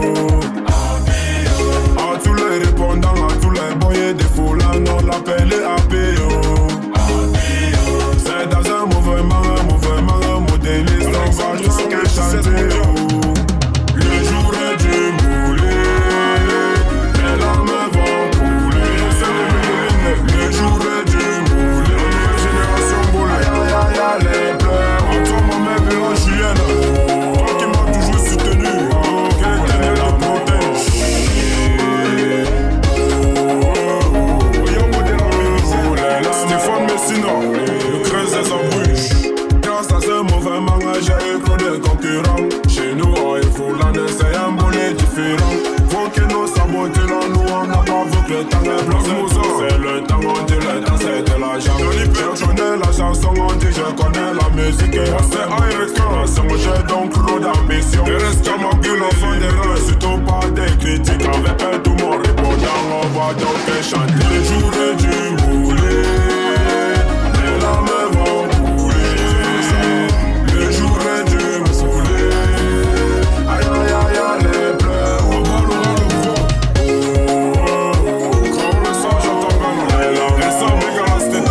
À tous les répondants, à tous les boyers des foulans, on l'appelait Abio. C'est dans un mouvement, un mouvement, un modéliste, on va tous que chanter. Le jour du moulé, les larmes vont couler. Le jour du moulé, la génération boulée. Aïe aïe aïe les pleurs. En toi ma mère blanchienne, toi qui m'as toujours soutenu. Messina, le creuset en bruche. Grâce à ce mauvais manga, j'ai écrit des concurrents. Chez nous, il faut l'année, c'est un bonnet différent. Faut que nous sabotions là, nous on n'a pas vu que le temps est blanc. C'est le temps, on dit le temps, c'est de l'argent. Je connais la chanson, on dit je connais la musique. Et c'est Aïrekan, j'ai donc trop d'ambition. Et reste comme un gueule, enfant des reins, surtout pas des critiques. Avec tout mon répondant, on va donc chanter. Les jours et du boulet, les larmes vont couler. Les jours et du boulet, aïe aïe aïe aïe, les pleurs au ballon de gros. Oh oh oh, quand le sang j'entends comme les larmes. Les sangs mégalas c'était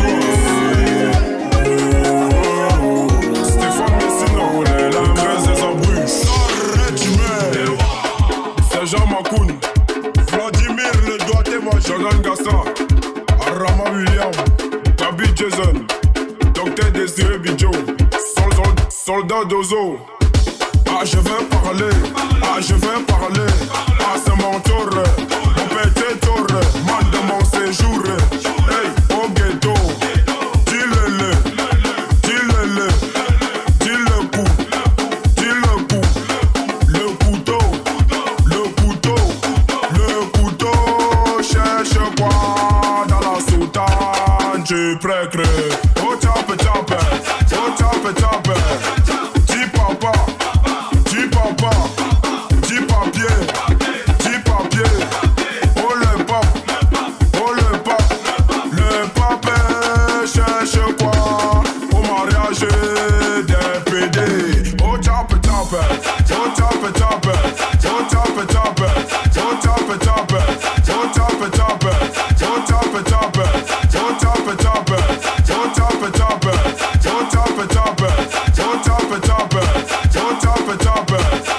tout. Oh oh oh, Stéphane Messina, les larmes, creuses en bruche. Arrête tu mets, c'est Jean Macoun. Vladimir le doigté, moi Jordan Gassa, Arama William, Tabi Jason, Docteur Désiré Bidjo, Sol, Sol, Soldat Dozo. Ah je vais parler, ah je vais parler, ah c'est mon tour, mon petit tour, man de mon séjour. Hey, au ghetto, dis-le-le, dis-le-le, dis le coup, dis le coup, le couteau, le couteau, le couteau, cherche quoi dans la soutane, tu précré, oh tape tape, oh tape tape, dis papa. Dis papa, dis papier, dis papier. Oh le pape, oh le pape, le pape cherche quoi? Au mariage des P D. Oh tape tape, oh tape tape, oh tape tape, oh tape tape, oh tape tape, oh tape tape, oh tape tape, oh tape tape, oh tape tape, oh tape tape, oh tape tape.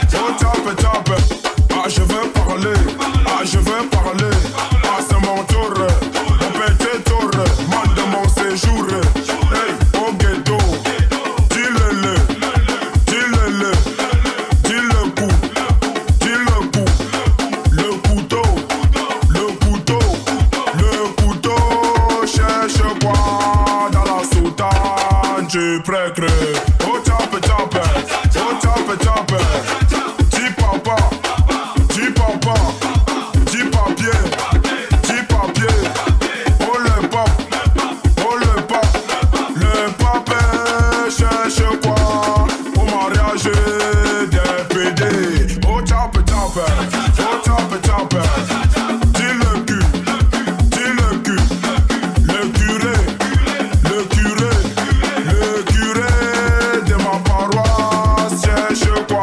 Ah je vais parler, ah je vais parler, ah c'est mon tour, mon petit tour, man de mon séjour. Hey, au ghetto, dis-le-le, dis-le-le, dis le coup, dis le coup, le couteau, le couteau, le couteau, cherche quoi dans la soutane, tu précré, oh tape tape, oh tape tape. Dis papa, dis papa, dis papier, dis papier. Oh le pape, oh le pape, le pape cherche quoi? Au mariage des P D. Oh tape tape, oh tape tape. Dis le cul, dis le cul, le curé, le curé, le curé de ma paroisse cherche quoi?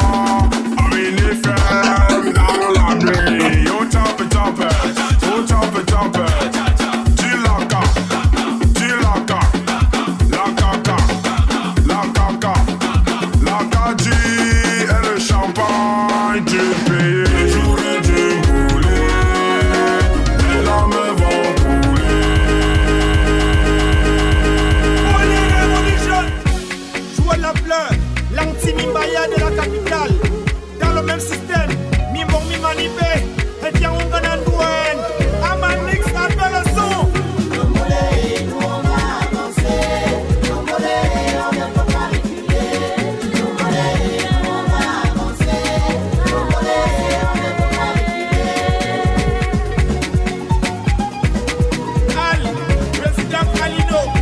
L'anti-Mimbaya de la capitale, dans le même système, Mimbong Mimanibé, et tiens on gagne un douane, Amanix appelle le son. Le mollet, nous on va avancer, le mollet, on ne peut pas reculer, le mollet, nous on va avancer, le mollet, on ne peut pas reculer. Al, président Alino.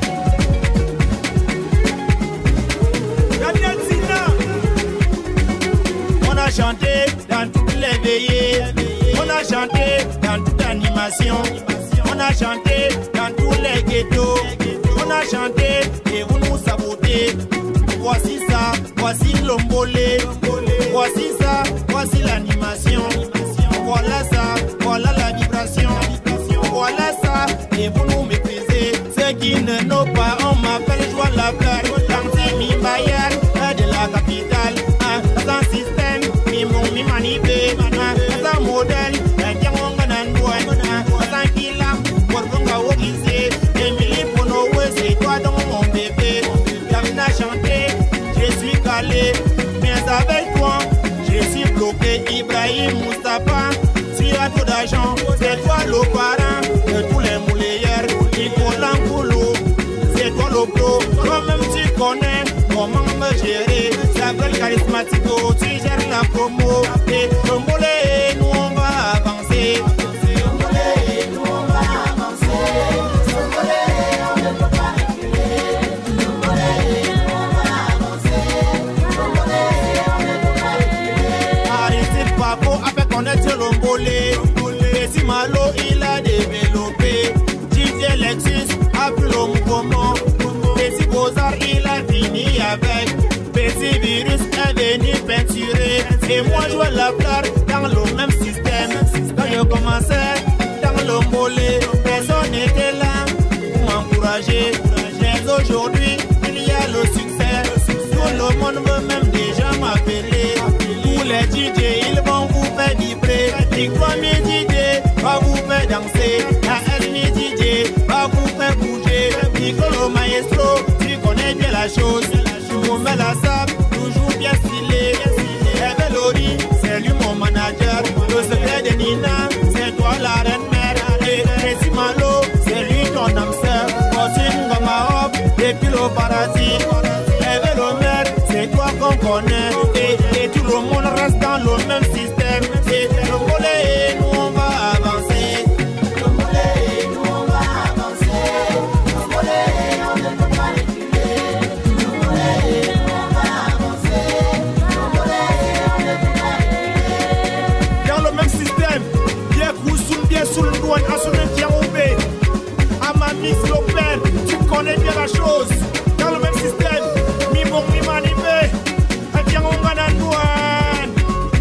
On a chanté dans toutes les veillées, on a chanté dans toute animation, on a chanté dans tous les ghettos, on a chanté et vous nous sabotez. Voici ça, voici l'ombolé, voici ça, voici l'animation, voilà ça, voilà la vibration, voilà ça et vous nous méprisez. Ceux qui ne n'ont pas, on m'appelle Joie la fleur, Mimbaya de la capitale, un système, Mimbong Mimanibé, un modèle, un diamant en douane, un kila, pour Bunga Wogizé, Emily Ponowe, c'est toi dans mon bébé. Yamina chanté, je suis calé, mais avec toi, je suis bloqué. Ibrahim Moustapha, si à tout d'argent, c'est toi le parent de tous les moulayeurs, Nicolas Koulou. peux gérer. J'appelle charismatique, tu gères la promo. Et Tombolé, nous on va avancer. Tombolé, nous on va avancer. Tombolé, on ne peut pas reculer. Tombolé, nous on va avancer. Tombolé, on ne peut pas reculer. Arrêtez pas pour avec on est Tombolé. Petit Malo, il a développé. D J Lexus a pris le mouvement. Petit Beaux-Arts, il a fini avec. Petit Virus est venu peinturer. Et moi, je vois la fleur dans le même système. Quand je commençais dans le mollet, personne n'était là pour m'encourager. Mais aujourd'hui, il y a le succès. Tout le monde veut même déjà m'appeler. Tous les D J, ils vont vous faire vibrer. Dis-toi, mes D J, va vous faire danser. La S M D J va vous faire bouger. Nicolo Maestro, tu connais bien la chose. On met la sable, toujours bien stylé. Et Melody, c'est lui mon manager. Le secret de Nina, c'est toi la reine mère. Et Messi Malo, c'est lui ton âme sœur. Continue comme ma hop, depuis le paradis. Et Vélomère, c'est toi qu'on connaît. Et, et tout le monde reste dans le même système. Et le volet, nous on va avancer. Le volet, nous on va avancer. Le volet, on ne peut pas reculer. Le volet, nous on va avancer. Le volet, on ne peut pas reculer. Dans le même système, bien Koussoun, bien sous le douane, à son interrompé. À ma mix Lopel, tu connais bien la chose. Dans le même système, mi bon, mi manipé. Et bien on va dans le douane.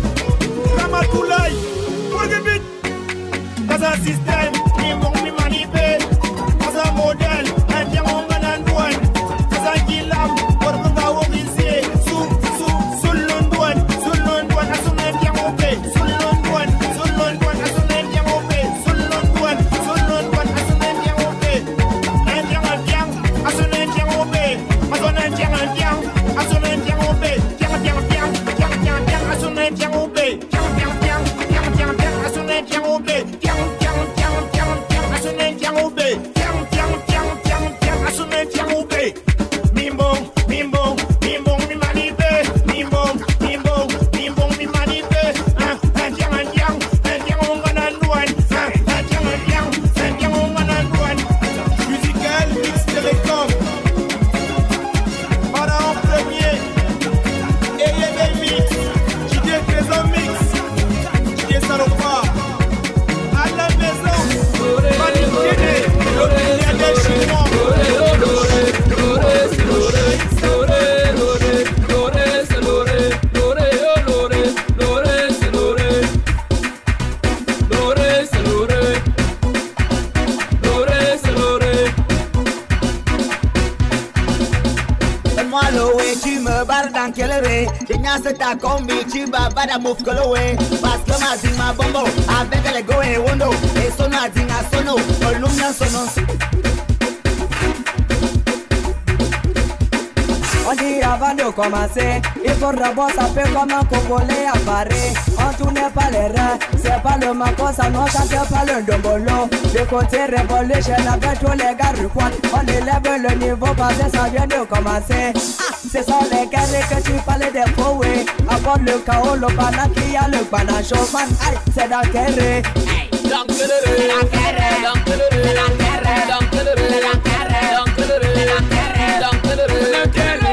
Ramatoulaye, pour le vite. Dans un système, mi bon, mi manipé. Dans un modèle, et bien on va dans le douane. Dans un guilam, pour le favoriser. Sous, sous, sous le douane, sous le douane, à son interrompé. Sous le douane, sous le douane, à son interrompé. Sous le douane, sous le douane, à son interrompé. Interrompé, à son interrompé. À son interrompé, à son interrompé. Tiens, tiens, tiens, tiens, tiens, tiens, à son interrompé. Tiens, tiens, tiens, tiens, tiens, tiens, à son interrompé. Tiens, tiens, tiens, tiens, tiens, à son interrompé. Tiens, tiens, tiens, tiens, tiens, à son interrompé. Mimbong, mimbong, mimbong, mi manipé. Mimbong, mimbong, mimbong, mi manipé. Un, un, tiens, un, tiens, un, tiens, on va dans le douane. Un, un, tiens, un, tiens, un, tiens, on va dans le douane. Musical, mix télécom. Pharaon premier. Et y a des mix. J D Trésor mix. J D Salopard. À la maison. Manipulé. Il y a des chinois. Donne-moi le way, tu me barres dans quel ré. Ignace ta combi, tu vas pas da mouf que le way. Parce que ma zing ma bombo, avec les go et wondo. Et son a zing a sono, volume dans son nom. On dit avant de commencer, il faut d'abord savoir comment Congolais apparaît. On tourne pas les reins, c'est pas le maco, ça non chante pas le dombolo. De côté révolution avec tous les gars ruquan. On élève le niveau parce que ça vient de commencer. Ah, ce sont les guerres que tu parlais des faux, oui. Avant le chaos, le banane qui a le banane chauffant. Aïe, c'est dans quel ré. Dans quel ré, dans quel ré, dans quel ré, dans quel ré, dans quel ré, dans quel ré, dans quel ré, dans quel ré, dans quel ré, dans quel ré.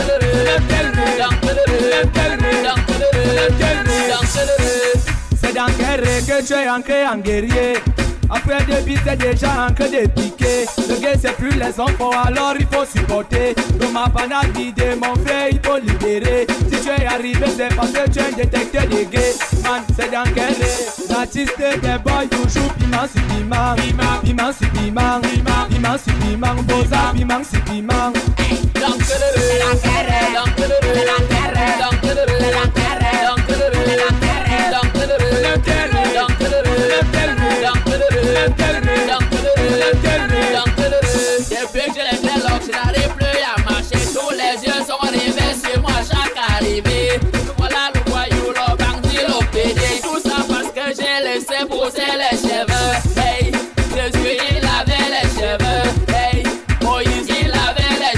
C'est dans quel ré que tu es ancré en guerrier. Après deux bits, c'est déjà ancré de piquer. Le gars c'est plus les enfants, alors il faut supporter. Dans ma panade d'idées, mon frère, il faut libérer. Si tu es arrivé, c'est parce que tu es un détecteur de gays. Man, c'est dans quel ré. L'artiste des boys, toujours piment sur piment. Piment sur piment. Piment sur piment. Beaux-Arts, piment sur piment. Dans quel ré, dans quel ré, dans quel ré, dans quel ré, dans quel ré, dans quel ré, dans quel ré, dans quel ré, dans quel ré, dans quel ré, dans quel ré, dans quel ré. Depuis que j'ai les dialogues, je n'arrive plus à marcher. Tous les yeux sont rivés sur moi chaque arrivée. Voilà le voyou, le bandit, le P D. Tout ça parce que j'ai laissé pousser les cheveux. Hey, Jésus il avait les cheveux. Hey, Moïse il avait les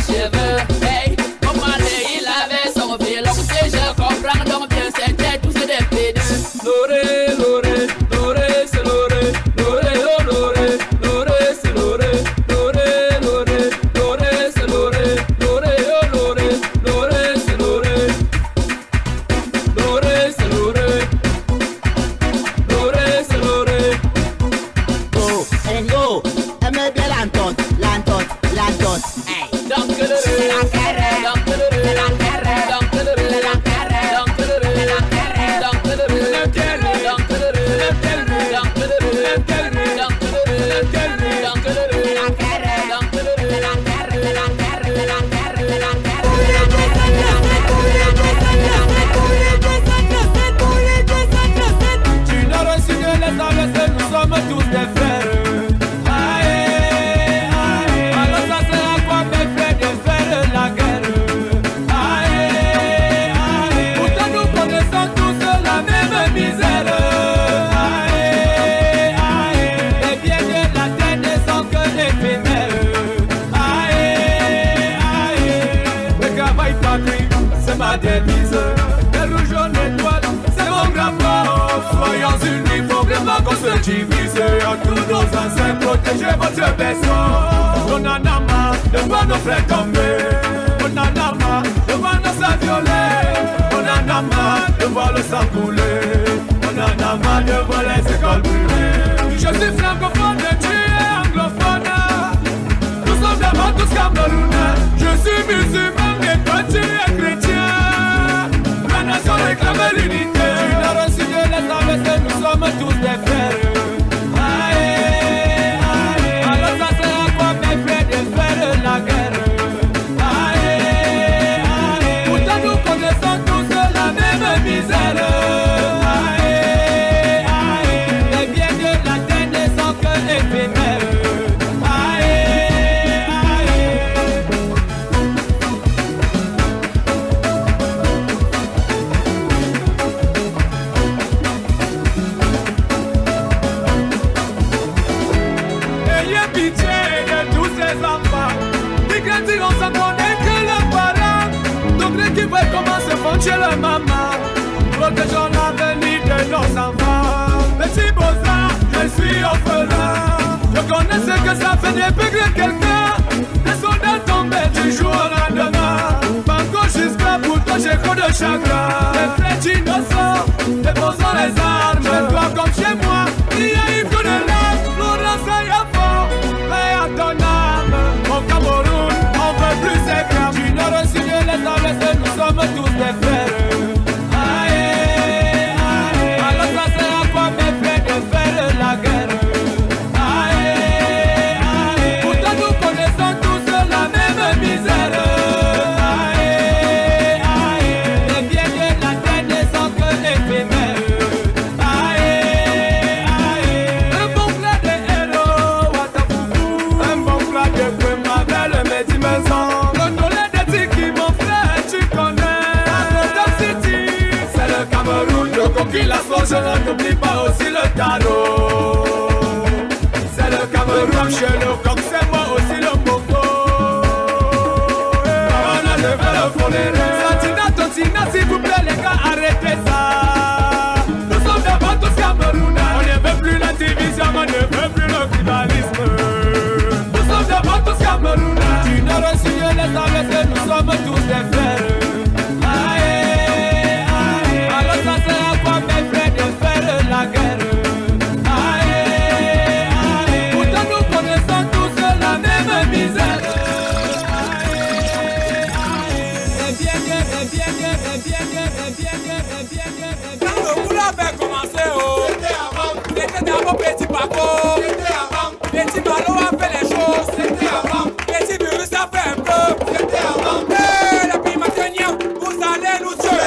ma devise. Les rouges, jaunes, étoiles, c'est mon drapeau. Soyons unis, faut vraiment qu'on se divise. À tous nos ancêtres, protégez votre berceau. On en a marre de voir nos frères tomber. On en a marre de voir nos sangs violer. On en a marre de voir le sang couler. On en a marre de voir les écoles brûler. Je suis francophone et tu es anglophone. Nous sommes d'abord tous camerounais. Je suis musulman et toi tu es chrétien. La nation réclame l'unité. Tu n'as reçu de les enlever, nous sommes tous des frères. Aïe, aïe. Alors ça sert à quoi mes frères de faire la guerre? Aïe, aïe. Pourtant nous connaissons tous la même misère. Comment se font chez le maman? Protégeons l'avenir de nos enfants. Petit Boza, je suis orphelin. Je connais ce que ça fait de perdre quelqu'un. Les soldats tombés du jour au lendemain. Banco jusqu'à pour toi j'ai trop de chagrin. Les frères innocents, déposons les armes. Chez toi comme chez moi, il y a une que de larmes. L'orange est à fond, mais à ton âme. Au Cameroun, on veut plus ces grammes. Tu n'as reçu les armes, nous sommes tous des frères. Aïe, aïe. Alors ça sert à quoi mes frères de faire la guerre? Aïe, aïe. Pourtant nous connaissons tous la même misère. Aïe, aïe. Les biens de la terre ne sont que éphémères. Aïe, aïe. Un bon plat de héros, Watafoufou. Un bon plat de primavera, mes dimensions. Qui la sauce, je n'oublie pas aussi le tarot. C'est le Cameroun chez nous, comme c'est moi aussi le Congo. On a levé le foléré. Satina, Totina, s'il vous plaît les gars, arrêtez ça. Nous sommes d'abord tous Camerounais. On ne veut plus la division, on ne veut plus le tribalisme. Nous sommes d'abord tous Camerounais. Tu n'as reçu les amis, nous sommes tous des frères. La guerre. Aïe, aïe. Pourtant nous connaissons tous la même misère. Aïe, aïe. Et bien, bien, bien, bien, bien, bien, bien, bien, bien, bien. Quand le boulot avait commencé, oh, c'était avant. C'était d'abord Petit Paco. C'était avant. Petit Malo a fait les choses. C'était avant. Petit Burus a fait un peu. C'était avant. Et la prime Kenya, vous allez nous tuer.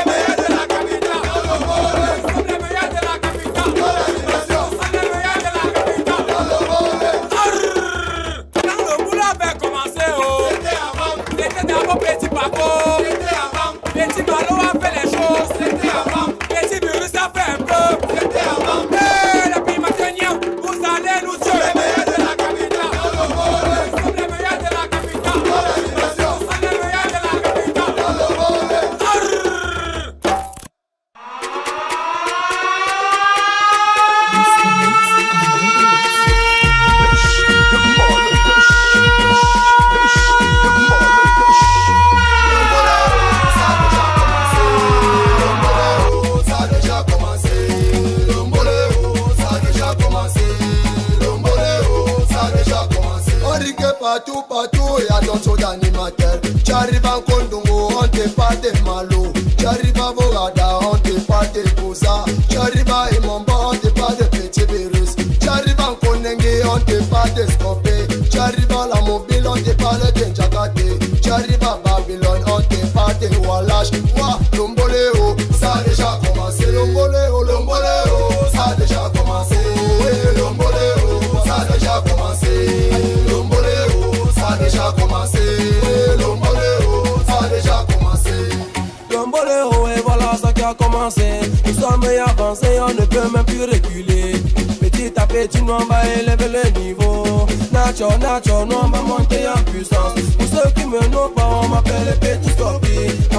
Partout, partout, et attention d'animateur. J'arrive en Kondongo, on te parle des malo. J'arrive à Vorada, on te parle des Bosa. J'arrive à Imomba, on te parle de Petit Virus. J'arrive en Konenge, on te parle de Scopé. J'arrive à la mobile, on te parle de Njagate. J'arrive à Babylone, on te parle de Walash. Wa, Lomboléo, ça a déjà commencé. Lomboléo, Lomboléo, ça a déjà commencé. Lomboléo, ça a déjà commencé. Ça a déjà commencé, l'omboléo, ça a déjà commencé. L'omboléo, et voilà ça qui a commencé. Nous sommes avancés, on ne peut même plus reculer. Petit à petit, nous on va élever le niveau. Nacho, nacho, nous on va monter en puissance. Pour ceux qui me n'ont pas, on m'appelle le petit Scorpi.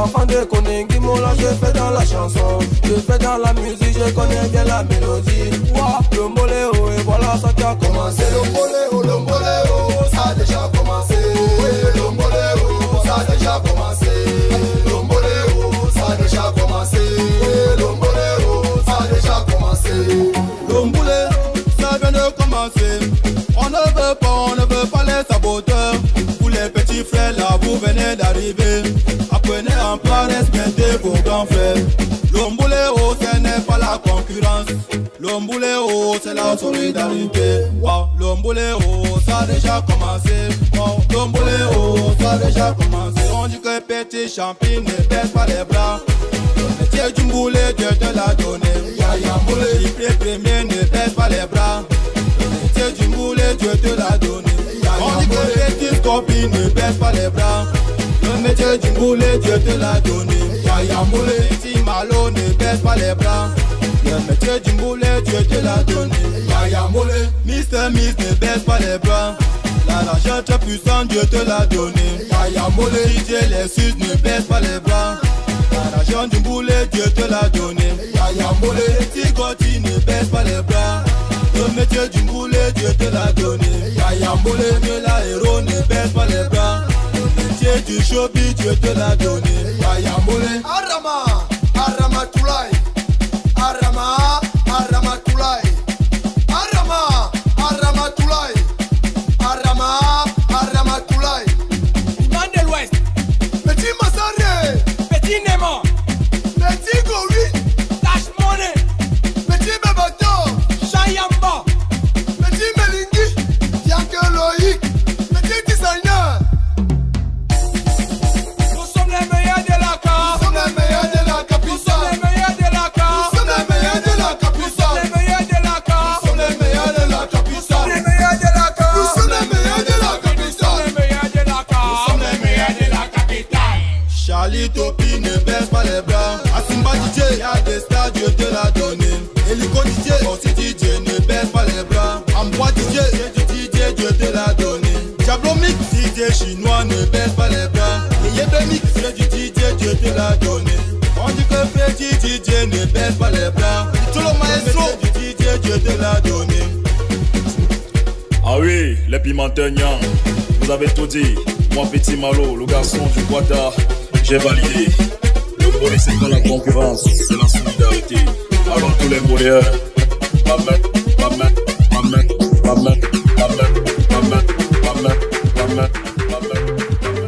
Enfant de Konengi, mon là je fais dans la chanson. Je fais dans la musique, je connais bien la mélodie. Wow, le moléo, et voilà ça qui a commencé. Le moléo, le moléo, ça a déjà commencé. Le moléo, ça a déjà commencé. Le moléo, ça a déjà commencé. Le moléo, ça a déjà commencé. Le moléo, ça vient de commencer. On ne veut pas, on ne veut pas les saboteurs. Vous les petits frères là, vous venez d'arriver. Apprenez en pas respecter vos grands frères. L'omboléo, ce n'est pas la concurrence. L'omboléo, c'est la solidarité. Wow. L'omboléo, ça a déjà commencé. Wow. L'omboléo, ça a déjà commencé. On dit que petit champion ne baisse pas les bras. Le métier du mboulet, Dieu te l'a donné. Il plaît premier, ne baisse pas les bras. Le métier du mboulet, Dieu te l'a donné. On dit que petit copine ne baisse pas les bras. Le métier du mboulet, Dieu te l'a donné. Yaya moulé, petit malo, ne baisse pas les bras. Le métier du mboulet, Dieu te l'a donné. Yaya moulé, Mister Miss, ne baisse pas les bras. L'argent très puissant, Dieu te l'a donné. Yaya moulé, D J les Suisses, ne baisse pas les bras. L'argent du mboulet, Dieu te l'a donné. Yaya moulé, petit Gotti, ne baisse pas les bras. Le métier du mboulet, Dieu te l'a donné. Yaya moulé, mais la héros, ne baisse pas les bras. Du showbiz, Dieu te l'a donné. Yaya moulé. Arama, Arama Toulaye. Arama, Arama Toulaye. Arama, Arama Toulaye. Arama, Arama Toulaye. Man de l'Ouest. Petit Massaré. Petit Nemo. Petit Gowi. Tash Money. Petit Bebato. Chayamba. Petit Melingi. Yanke Loïc. Petit designer. Charlie Topi ne baisse pas les bras. Asimba D J, y'a des stars, Dieu te l'a donné. Helico D J, aussi D J ne baisse pas les bras. Ambois D J, c'est du D J, Dieu te l'a donné. Diablo Mix, D J chinois ne baisse pas les bras. Et Yebe Mix, c'est du D J, Dieu te l'a donné. On dit que petit D J ne baisse pas les bras. Tout le maestro, du D J, Dieu te l'a donné. Ah oui, les pimenteignants, vous avez tout dit. Moi petit Malo, le garçon du Guada, j'ai validé. Le volet c'est pas la concurrence, c'est la solidarité. Alors tous les mouilleurs, ma main, ma main, ma main, ma main, ma main, ma main, ma main, ma main, ma main.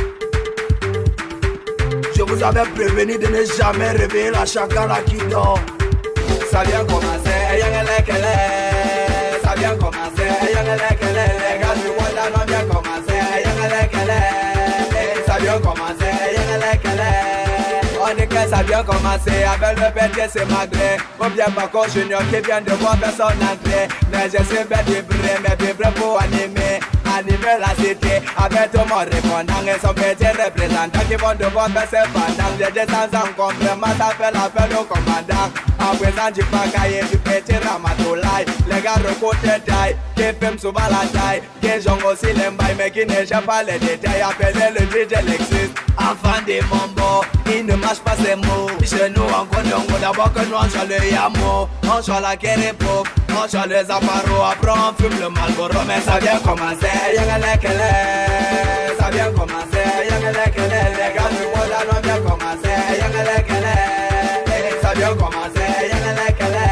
Je vous avais prévenu de ne jamais réveiller la chakara qui dort. Ça vient commencer, yangelekele. Ça vient commencer, yangelekele. Les gars du Wanda n'ont bien commencé, yangelekele. Ça vient commencer, yangelekele. On dit que ça vient commencer avec le bête c'est malgré. Ou bien Bako Junior qui vient de voir personne entrer. Mais je sais bien vibrer, mais vibrer pour animer. Animer la cité avec tout mon répondant et son petit représentant qui vont devoir faire ses pendant. J'ai des sans encombrement, ça fait l'appel au commandant. En présent du pagaille du petit Ramatoulaye. Les gars recoutent taille, qui filment souvent la taille. Qui jonglent aussi les bails mais qui n'échappent pas les détails. Appelez le D J Lexus, enfant des Mombo. Il ne marche pas ses mots. Chez nous en Condongo, d'abord que nous on choisit le Yamo. On choisit la Kérépo, on choisit les appareaux. Après on fume le Malboro, mais ça vient commencer. Yangelekele, ça vient commencer. Yangelekele, les gars du monde ont bien commencé. Yangelekele, ça vient commencer. Yangelekele,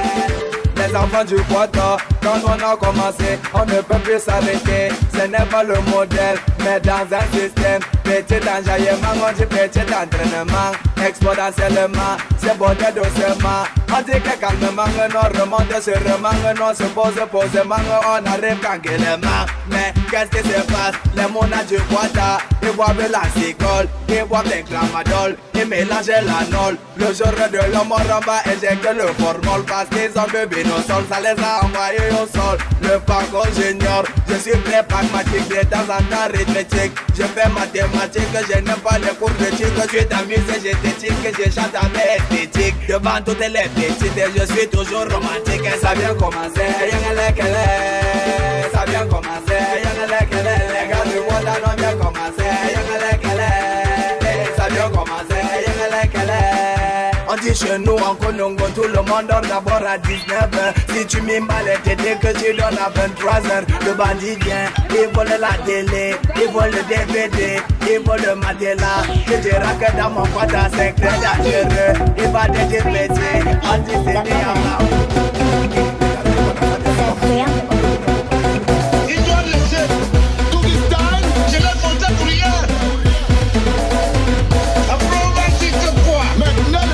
les enfants du Quata, quand on a commencé, on ne peut plus s'arrêter. Ce n'est pas le modèle, mais dans un système. Petit enjaillement, on dit petit entraînement. Exponentiellement, c'est bonnet doucement. On dit que calmement, on remonte sûrement, on se pose posément, on arrive tranquillement. Mais qu'est-ce qui se passe? Les monas du Quata, ils boivent la cicole, ils boivent des clamadoles, ils mélangent la nol. Le jour de l'homme, on va éjecter le formol parce qu'ils ont bebu nos sols, ça les a envoyés au sol. Le Paco Junior, je suis très pragmatique, de temps en temps arithmétique. Je fais mathématiques, je n'aime pas les cours de chic. Je suis amusé, j'esthétique, je chante avec esthétique. Devant toutes les petites, je suis toujours romantique. Et ça vient commencer, yangelekele. Ça vient commencer, yangelekele. Les gars du monde ont bien commencé, yangelekele. Ça vient commencer. midi chez nous en Konongo, tout le monde dort d'abord à dix-neuf heures. Si tu m'imbales les tétés que tu donnes à vingt-trois heures, le bandit vient, il vole la télé, il vole le D V D, il vole le matelas. Je dirais que dans mon quota c'est très dangereux. Il va te dépêcher, on dit c'est bien là. Il doit laisser tout ce temps, je l'ai monté pour rien. Après on va dire que quoi? Maintenant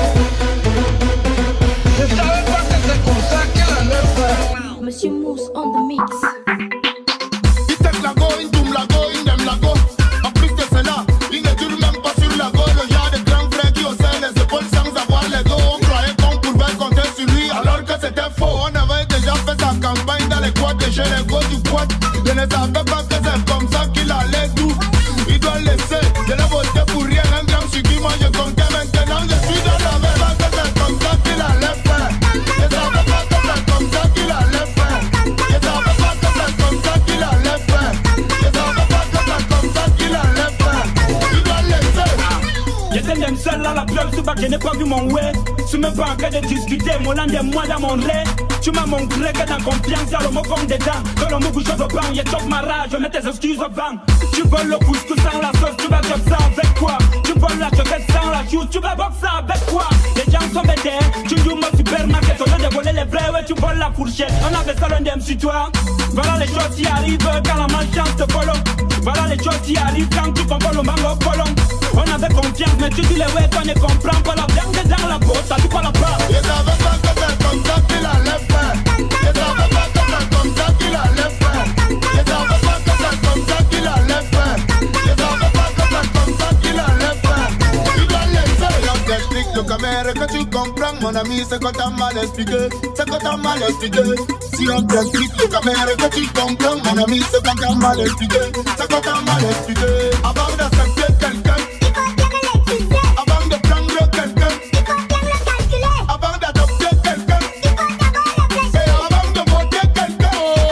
je savais pas que c'est comme ça qu'elle allait faire. Monsieur Mousse on the mix. Il tête la go, il tourne la go, il aime la go. En plus de cela, il ne dure même pas sur la go. Le genre de grand frère qui haussait les épaules sans avoir les dos. On croyait qu'on pouvait compter sur lui alors que c'était faux. On avait déjà fait sa campagne dans les quads de chez les go du quad. Je ne savais pas que c'est comme ça qu'il allait tout. Il doit laisser, je l'ai voté pour rien. Un grand sur qui moi je comptais maintenant. Je suis dans la même pas que c'est comme ça qu'il allait faire. Je savais pas que c'est comme ça qu'il allait faire. Je savais pas que c'est comme ça qu'il allait faire. Je savais pas que c'est comme ça qu'il allait faire. Il doit laisser. J'étais même seul là, la preuve, c'est pas que je n'ai pas vu mon way. Tu me pas en train de discuter, mon land et moi dans mon rêve. Tu m'as montré que dans confiance, y'a le mot comme des dents. Que le mot bouge au banc, y'a top ma rage, je mets tes excuses au banc. Tu voles le couscous sans la sauce, tu vas job ça avec quoi? Tu voles la choquette sans la chou, tu vas boxer avec quoi? Les gens sont bêtés, tu joues mon supermarket, au lieu de voler les vrais, ouais, tu voles la fourchette. On avait ça l'un d'M sur toi. Voilà les choses qui arrivent quand la malchance te follow. Voilà les choses qui arrivent quand tu comprends le mango colon. On avait confiance, mais tu dis les ouais, qu'on ne comprend pas la viande dans la côte, ça dit pas la part. Je savais pas que c'est comme ça qu'il allait faire. Je savais pas que c'est comme ça qu'il allait faire. Je savais pas que c'est comme ça qu'il allait faire. Je savais pas que c'est comme ça qu'il allait faire. Il doit laisser. Là, t'expliques le caméra que tu comprends, mon ami, c'est que t'as mal expliqué. C'est que t'as mal expliqué. Si on t'explique le caméra que tu comprends, mon ami, c'est que t'as mal expliqué. C'est que t'as mal expliqué. Avant d'accepter quelqu'un, avant de prendre quelqu'un, avant d'adopter quelqu'un, et avant de voter quelqu'un.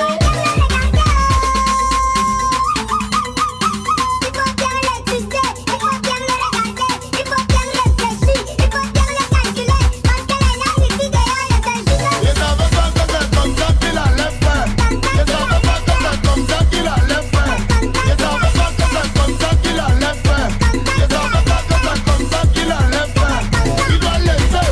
Je savais pas que c'est comme ça qu'il allait faire. Je savais pas que c'est comme ça qu'il allait faire. Je savais pas que c'est comme ça qu'il allait faire. Je savais pas que c'est comme ça qu'il allait faire. Il doit laisser.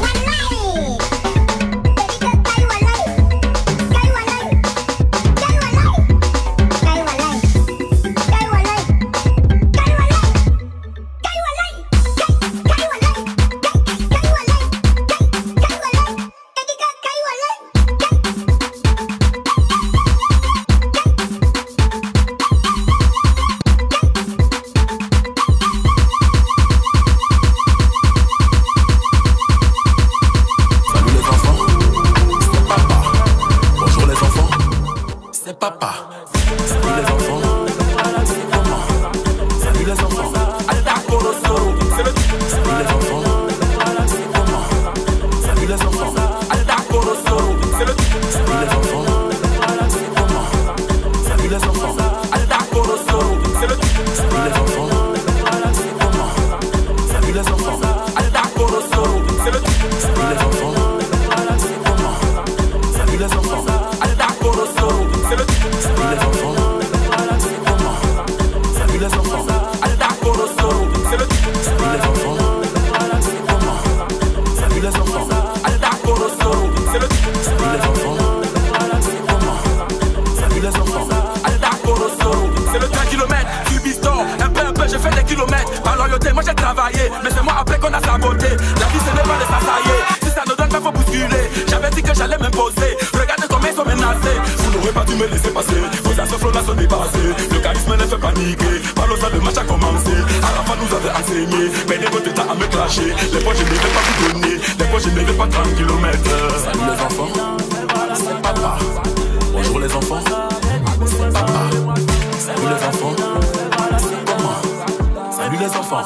C'est papa. Salut les enfants. C'est maman. Salut les enfants. Altakoroso. C'est le. Salut les enfants. C'est maman. Salut les enfants. Altakoroso. C'est le. Salut les enfants. C'est maman. Salut les enfants. Altakoroso. C'est le. Salut les enfants. C'est maman. Salut les enfants. Altakoroso. C'est le. Salut les enfants. C'est maman. Salut les enfants. Altakoroso. C'est le. Salut les enfants. C'est maman. Salut les enfants. Altakoroso. C'est le. Salut les enfants. C'est maman. Salut les enfants. Altakoroso. C'est le. Salut les enfants. C'est maman. Salut les enfants. Altakoroso. C'est le vingt kilomètres du biston. Un peu, un peu, j'ai fait des kilomètres. Par loyauté, moi j'ai travaillé. Mais c'est moi après qu'on a saboté. La vie ce n'est pas de s'assailler. Si ça ne donne pas, faut bousculer. J'avais dit que j'allais m'imposer. Regardez comment ils sont menacés. Vous n'aurez pas dû me laisser passer. Vos assauts là sont dépassés. Le charisme les fait paniquer. Par le le match a commencé. À la fin nous avait enseigné. Mais les votre état à me clasher. Les poches je ne vais pas vous donner. Les poches je ne vais pas trente kilomètres. Salut les enfants. C'est papa. Bonjour les enfants. C'est papa. Salut les enfants. C'est comment? Salut les enfants.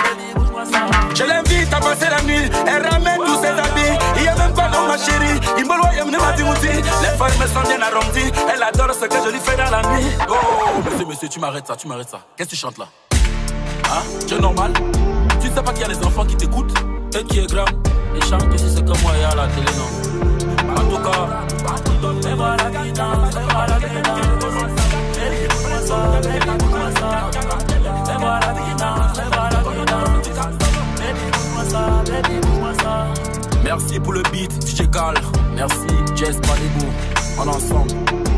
Je l'invite à passer la nuit. Elle ramène tous ses habits. Il y a même pas dans ma chérie. Il me loie, il me m'a dit. Les femmes me sont bien arrondies. Elle adore ce que je lui fais dans la nuit. Oh, monsieur, monsieur, tu m'arrêtes ça, tu m'arrêtes ça. Qu'est-ce que tu chantes là? Hein? Tu es normal? Tu ne sais pas qu'il y a des enfants qui t'écoutent? Et qui est grand? Et chanter si c'est comme moi et à la télé, non. En tout cas, fais-moi la guidance, fais-moi la guidance. Baby, bouge-moi ça, baby, bouge-moi ça. Fais-moi la guidance, fais-moi la guidance. Baby, bouge-moi ça, baby, bouge-moi ça. Merci pour le beat, D J Cal. Merci, Jess Padibou. En ensemble.